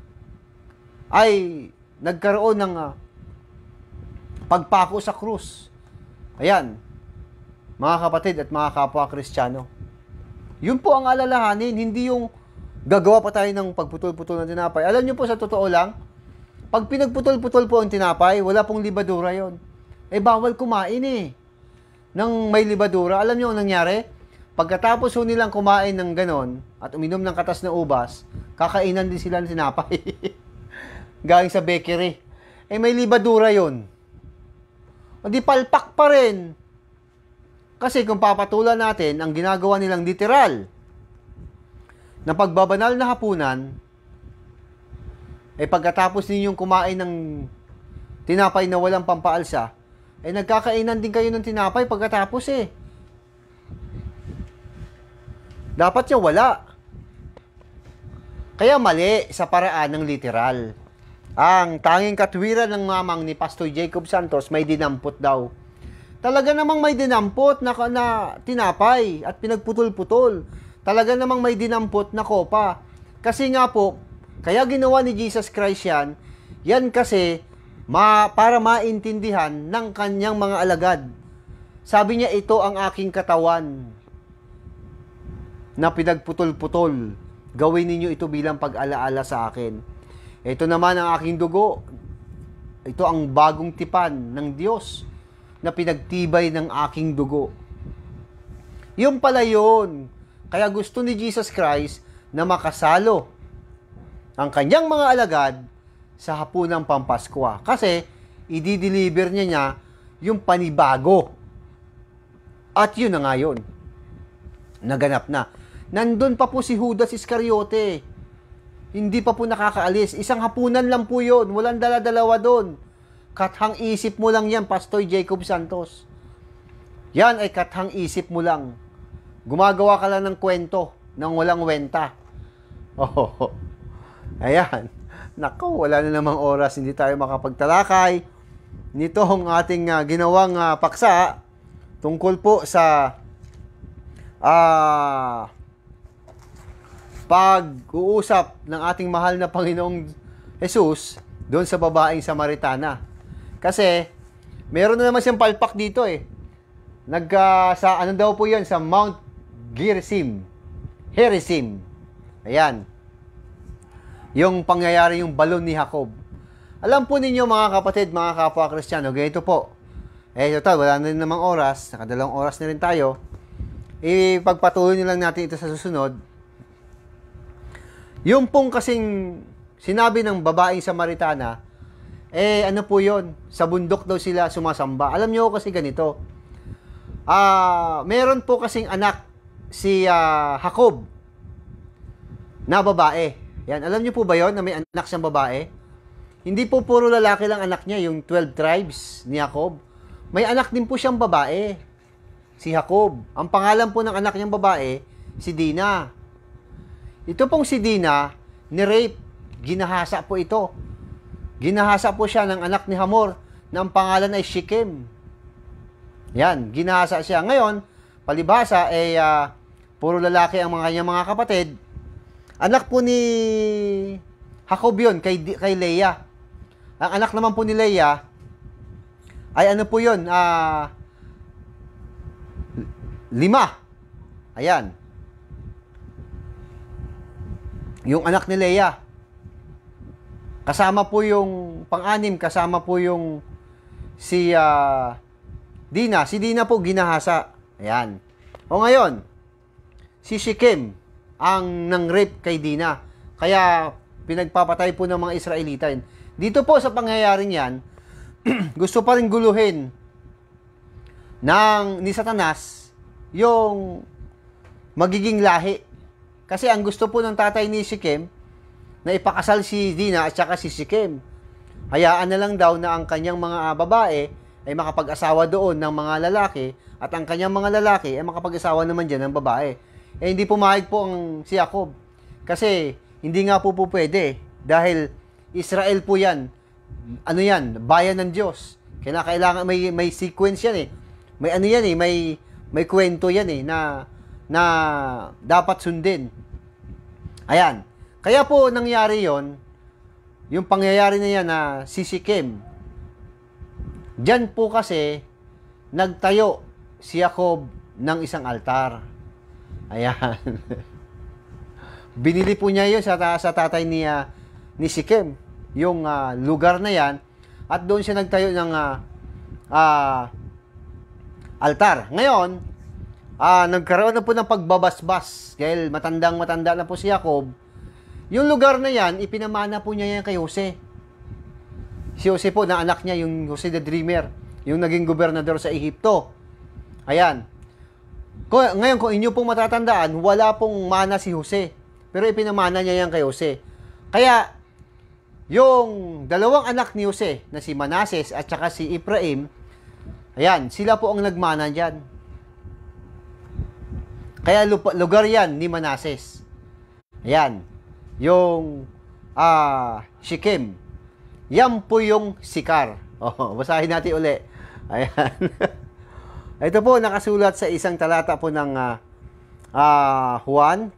ay nagkaroon ng pagpako sa krus. Ayan, mga kapatid at mga kapwa Kristiyano. Yun po ang alalahanin, hindi yung gagawa pa tayo ng pagputol-putol ng tinapay. Alam niyo po, sa totoo lang, pag pinagputol-putol po ang tinapay, wala pong libadura yon. Bawal kumain nang may libadura. Alam niyo ang nangyari? Pagkatapos ho nilang kumain ng ganon at uminom ng katas na ubas, kakainan din sila ng tinapay. Galing sa bakery. May libadura yon. O di palpak pa rin. Kasi kung papatulan natin ang ginagawa nilang literal na pagbabanal na hapunan, pagkatapos ninyong kumain ng tinapay na walang pampaalsa, nagkakainan din kayo ng tinapay pagkatapos Dapat siya wala. Kaya mali sa paraan ng literal. Ang tanging katwiran ng mamang ni Pastor Jacob Santos, may dinampot daw. Talaga namang may dinampot na tinapay at pinagputol-putol. Talaga namang may dinampot na kopa. Kasi nga po, kaya ginawa ni Jesus Christ yan kasi para maintindihan ng kanyang mga alagad. Sabi niya, ito ang aking katawan na pinagputol-putol. Gawin ninyo ito bilang pag-alaala sa akin. Ito naman ang aking dugo. Ito ang bagong tipan ng Diyos na pinagtibay ng aking dugo. Yung pala yun. Kaya gusto ni Jesus Christ na makasalo ang kanyang mga alagad sa hapunang Pampaskwa. Kasi, i-deliver niya yung panibago. At yun na nga yun. Naganap na. Nandun pa po si Judas Iscariote. Hindi pa po nakakaalis. Isang hapunan lang po yun. Walang dala-dalawa doon. Kathang isip mo lang yan, Pastor Jacob Santos. Yan ay kathang isip mo lang. Gumagawa ka lang ng kwento nang walang wenta. Oh, ayan. Naku, wala na namang oras. Hindi tayo makapagtalakay nitong ating ginawang paksa tungkol po sa pag-uusap ng ating mahal na Panginoong Jesus doon sa babaeng Samaritana. Kasi, meron na naman siyang palpak dito eh. Sa ano daw po yan? Sa Mount Gerizim. Ayan. Yung pangyayari, yung balon ni Jacob. Alam po ninyo mga kapatid, mga kapwa Kristiyano, ganito po. Total, wala na rin namang oras. Nakadalawang oras na rin tayo. Ipagpatuloy nilang natin ito sa susunod. Yung pong kasing sinabi ng babaeng Samaritana, ano po yon? Sa bundok daw sila sumasamba. Alam nyo kasi ganito. Meron po kasing anak si Jacob na babae. Yan, alam nyo po ba yon na may anak siyang babae? Hindi po puro lalaki lang anak niya, yung 12 tribes ni Jacob. May anak din po siyang babae, si Jacob. Ang pangalan po ng anak niyang babae, si Dina. Ito pong si Dina, ni-rape, ginahasa po ito. Ginahasa po siya ng anak ni Hamor na ang pangalan ay Shechem. Yan, ginahasa siya. Ngayon, palibhasa, puro lalaki ang mga kanyang mga kapatid. Anak po ni Jacob yun, kay Leah. Ang anak naman po ni Leah, ay ano po yun, 5. Ayan. Yung anak ni Leah. Kasama po yung pang-anim, kasama po yung si Dina. Si Dina po ginahasa. Ayan. O ngayon, si Shechem ang nang-rape kay Dina. Kaya pinagpapatay po ng mga Israelita. Dito po sa pangyayaring yan, gusto pa rin guluhin ni Satanas yung magiging lahi. Kasi ang gusto po ng tatay ni Shechem na ipakasal si Dina at saka si Shechem. Hayaan na lang daw na ang kanyang mga babae ay makapag-asawa doon ng mga lalaki at ang kanyang mga lalaki ay makapag-asawa naman dyan ng babae. Hindi pumayag po ang si Jacob. Kasi hindi nga po pwede. Dahil Israel po yan. Ano yan? Bayan ng Diyos. Kailangan may sequence yan eh. May ano yan eh. May kwento yan eh na dapat sundin. Ayan. Kaya po nangyari yon, yung pangyayari na yan na si Shechem. Diyan po kasi nagtayo si Jacob ng isang altar. Ayan. Binili po niya yun sa tatay ni Shechem, yung lugar na yan, at doon siya nagtayo ng altar. Ngayon, nagkaroon na po ng pagbabasbas dahil matandang-matanda na po si Jacob. Yung lugar na yan, ipinamana po niya yan kay Jose. Si Jose po, na anak niya, yung Jose the Dreamer, yung naging gobernador sa Ehipto. Ayan. Ngayon, kung inyo pong matatandaan, wala pong mana si Jose. Pero ipinamana niya yan kay Jose. Kaya, yung dalawang anak ni Jose, na si Manases at saka si Ephraim, ayan, sila po ang nagmana dyan. Kaya lugar yan ni Manases. Ayan. yung Shechem. Yan po yung Sikar. Basahin natin uli. Ayan. Ito po nakasulat sa isang talata po ng Juan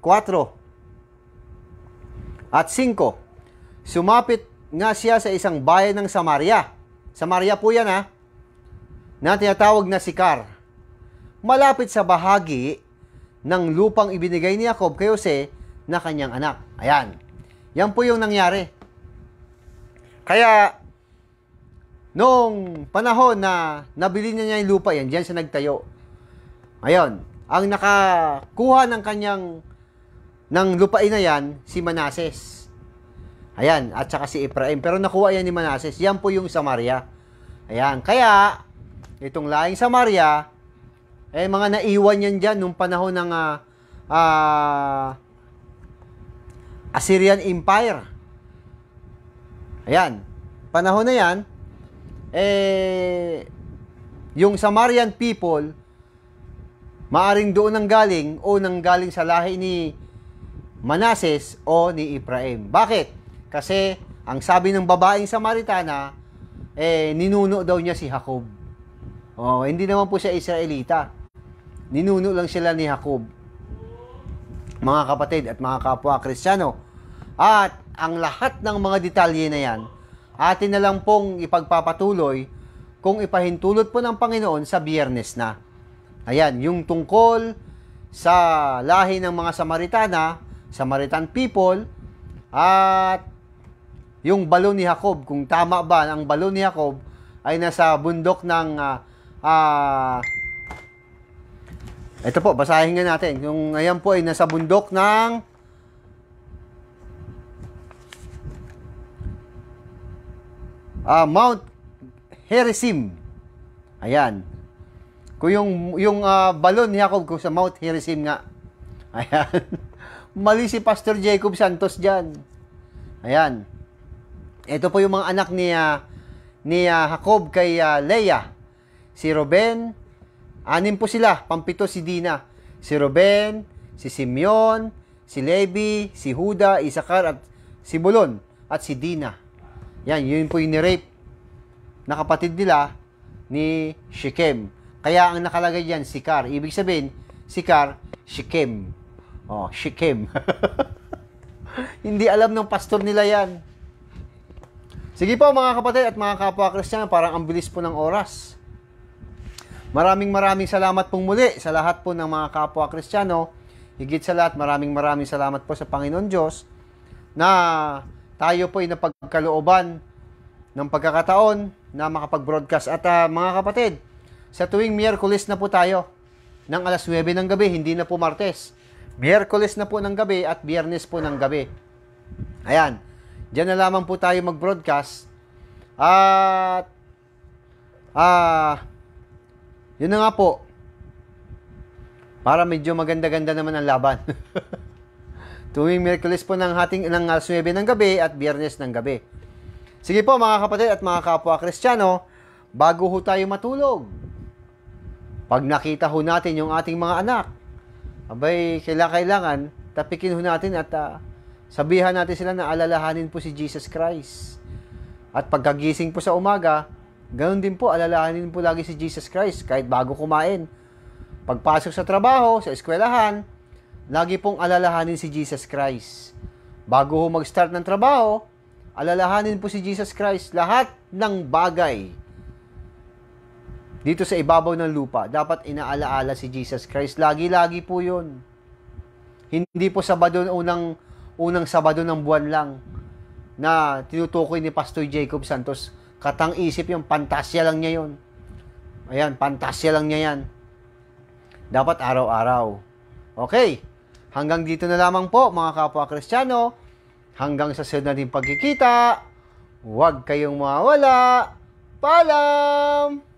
4 at 5. Sumapit nga siya sa isang bayan ng Samaria. Samaria po yan na tinatawag na Sikar. Malapit sa bahagi ng lupang ibinigay ni Jacob kay Jose na kanyang anak. Ayan. Yan po yung nangyari. Kaya, noong panahon na nabili niya yung lupa yan, diyan siya nagtayo. Ngayon, ang nakakuha ng kanyang ng lupain na yan, si Manases. Ayan, at saka si Ephraim. Pero nakuha yan ni Manases. Yan po yung Samaria. Ayan, kaya, itong laing Samaria, mga naiwan yan dyan nung panahon ng Assyrian Empire. Ayan, panahon na yan, yung Samarian people, maaring doon nanggaling o nanggaling sa lahi ni Manases o ni Ephraim. Bakit? Kasi, ang sabi ng babaeng Samaritana, ninuno daw niya si Jacob. Hindi naman po siya Israelita. Ninuno lang sila ni Jacob. Mga kapatid at mga kapwa Kristiyano. At ang lahat ng mga detalye na yan, atin na lang pong ipagpapatuloy kung ipahintulot po ng Panginoon sa Biyernes na. Ayan, yung tungkol sa lahi ng mga Samaritana, Samaritan people, at yung balon ni Jacob, kung tama ba ang balon ni Jacob ay nasa bundok ng ito po, basahin nga natin. Yung ayan po ay nasa bundok ng Mount Gerizim. Ayan. Kung yung balon ni Jacob kung sa Mount Gerizim nga. Ayan. Mali si Pastor Jacob Santos dyan. Ayan. Ito po yung mga anak ni Jacob kay Leah. Si Ruben, 6 po sila, pampito si Dina. Si Ruben, si Simeon, si Levi, si Huda, Isakar, at si Bulon, at si Dina. Yan, yun po yung ni-rape na kapatid nila ni Shechem. Kaya ang nakalagay dyan, Sikar. Ibig sabihin, Sikar, Shechem. Shechem. Hindi alam ng pastor nila yan. Sige po mga kapatid at mga kapwa Kristiyano, parang ang bilis po ng oras. Maraming salamat pong muli sa lahat po ng mga kapwa Kristiyano. Higit sa lahat, maraming salamat po sa Panginoon Diyos na tayo po ay napagkalooban ng pagkakataon na makapag-broadcast. At mga kapatid, sa tuwing Miyerkules na po tayo ng alas 9 ng gabi, hindi na po Martes. Miyerkules na po ng gabi at Biyernes po ng gabi. Ayan, diyan na lamang po tayo mag-broadcast. At yun na nga po. Para medyo maganda-ganda naman ang laban. Tuwing Miyerkules po ng alas 9 ng gabi at Biyernes ng gabi. Sige po mga kapatid at mga kapwa Kristiyano, bago ho tayo matulog, pag nakita ho natin yung ating mga anak, abay, kailangan, tapikin ho natin at sabihan natin sila na alalahanin po si Jesus Christ. At pagkagising po sa umaga, ganoon din po, alalahanin po lagi si Jesus Christ kahit bago kumain. Pagpasok sa trabaho, sa eskwelahan, lagi pong alalahanin si Jesus Christ. Bago ho mag-start ng trabaho, alalahanin po si Jesus Christ. Lahat ng bagay dito sa ibabaw ng lupa, dapat inaalaala si Jesus Christ. Lagi-lagi po yun. Hindi po Sabado, unang Sabado ng buwan lang na tinutukoy ni Pastor Jacob Santos. Katang-isip yung pantasya lang niya yun. Ayan, pantasya lang niya yan. Dapat araw-araw. Okay. Hanggang dito na lamang po, mga kapwa Kristiyano. Hanggang sa sunod nating pagkikita. Huwag kayong mawala. Paalam!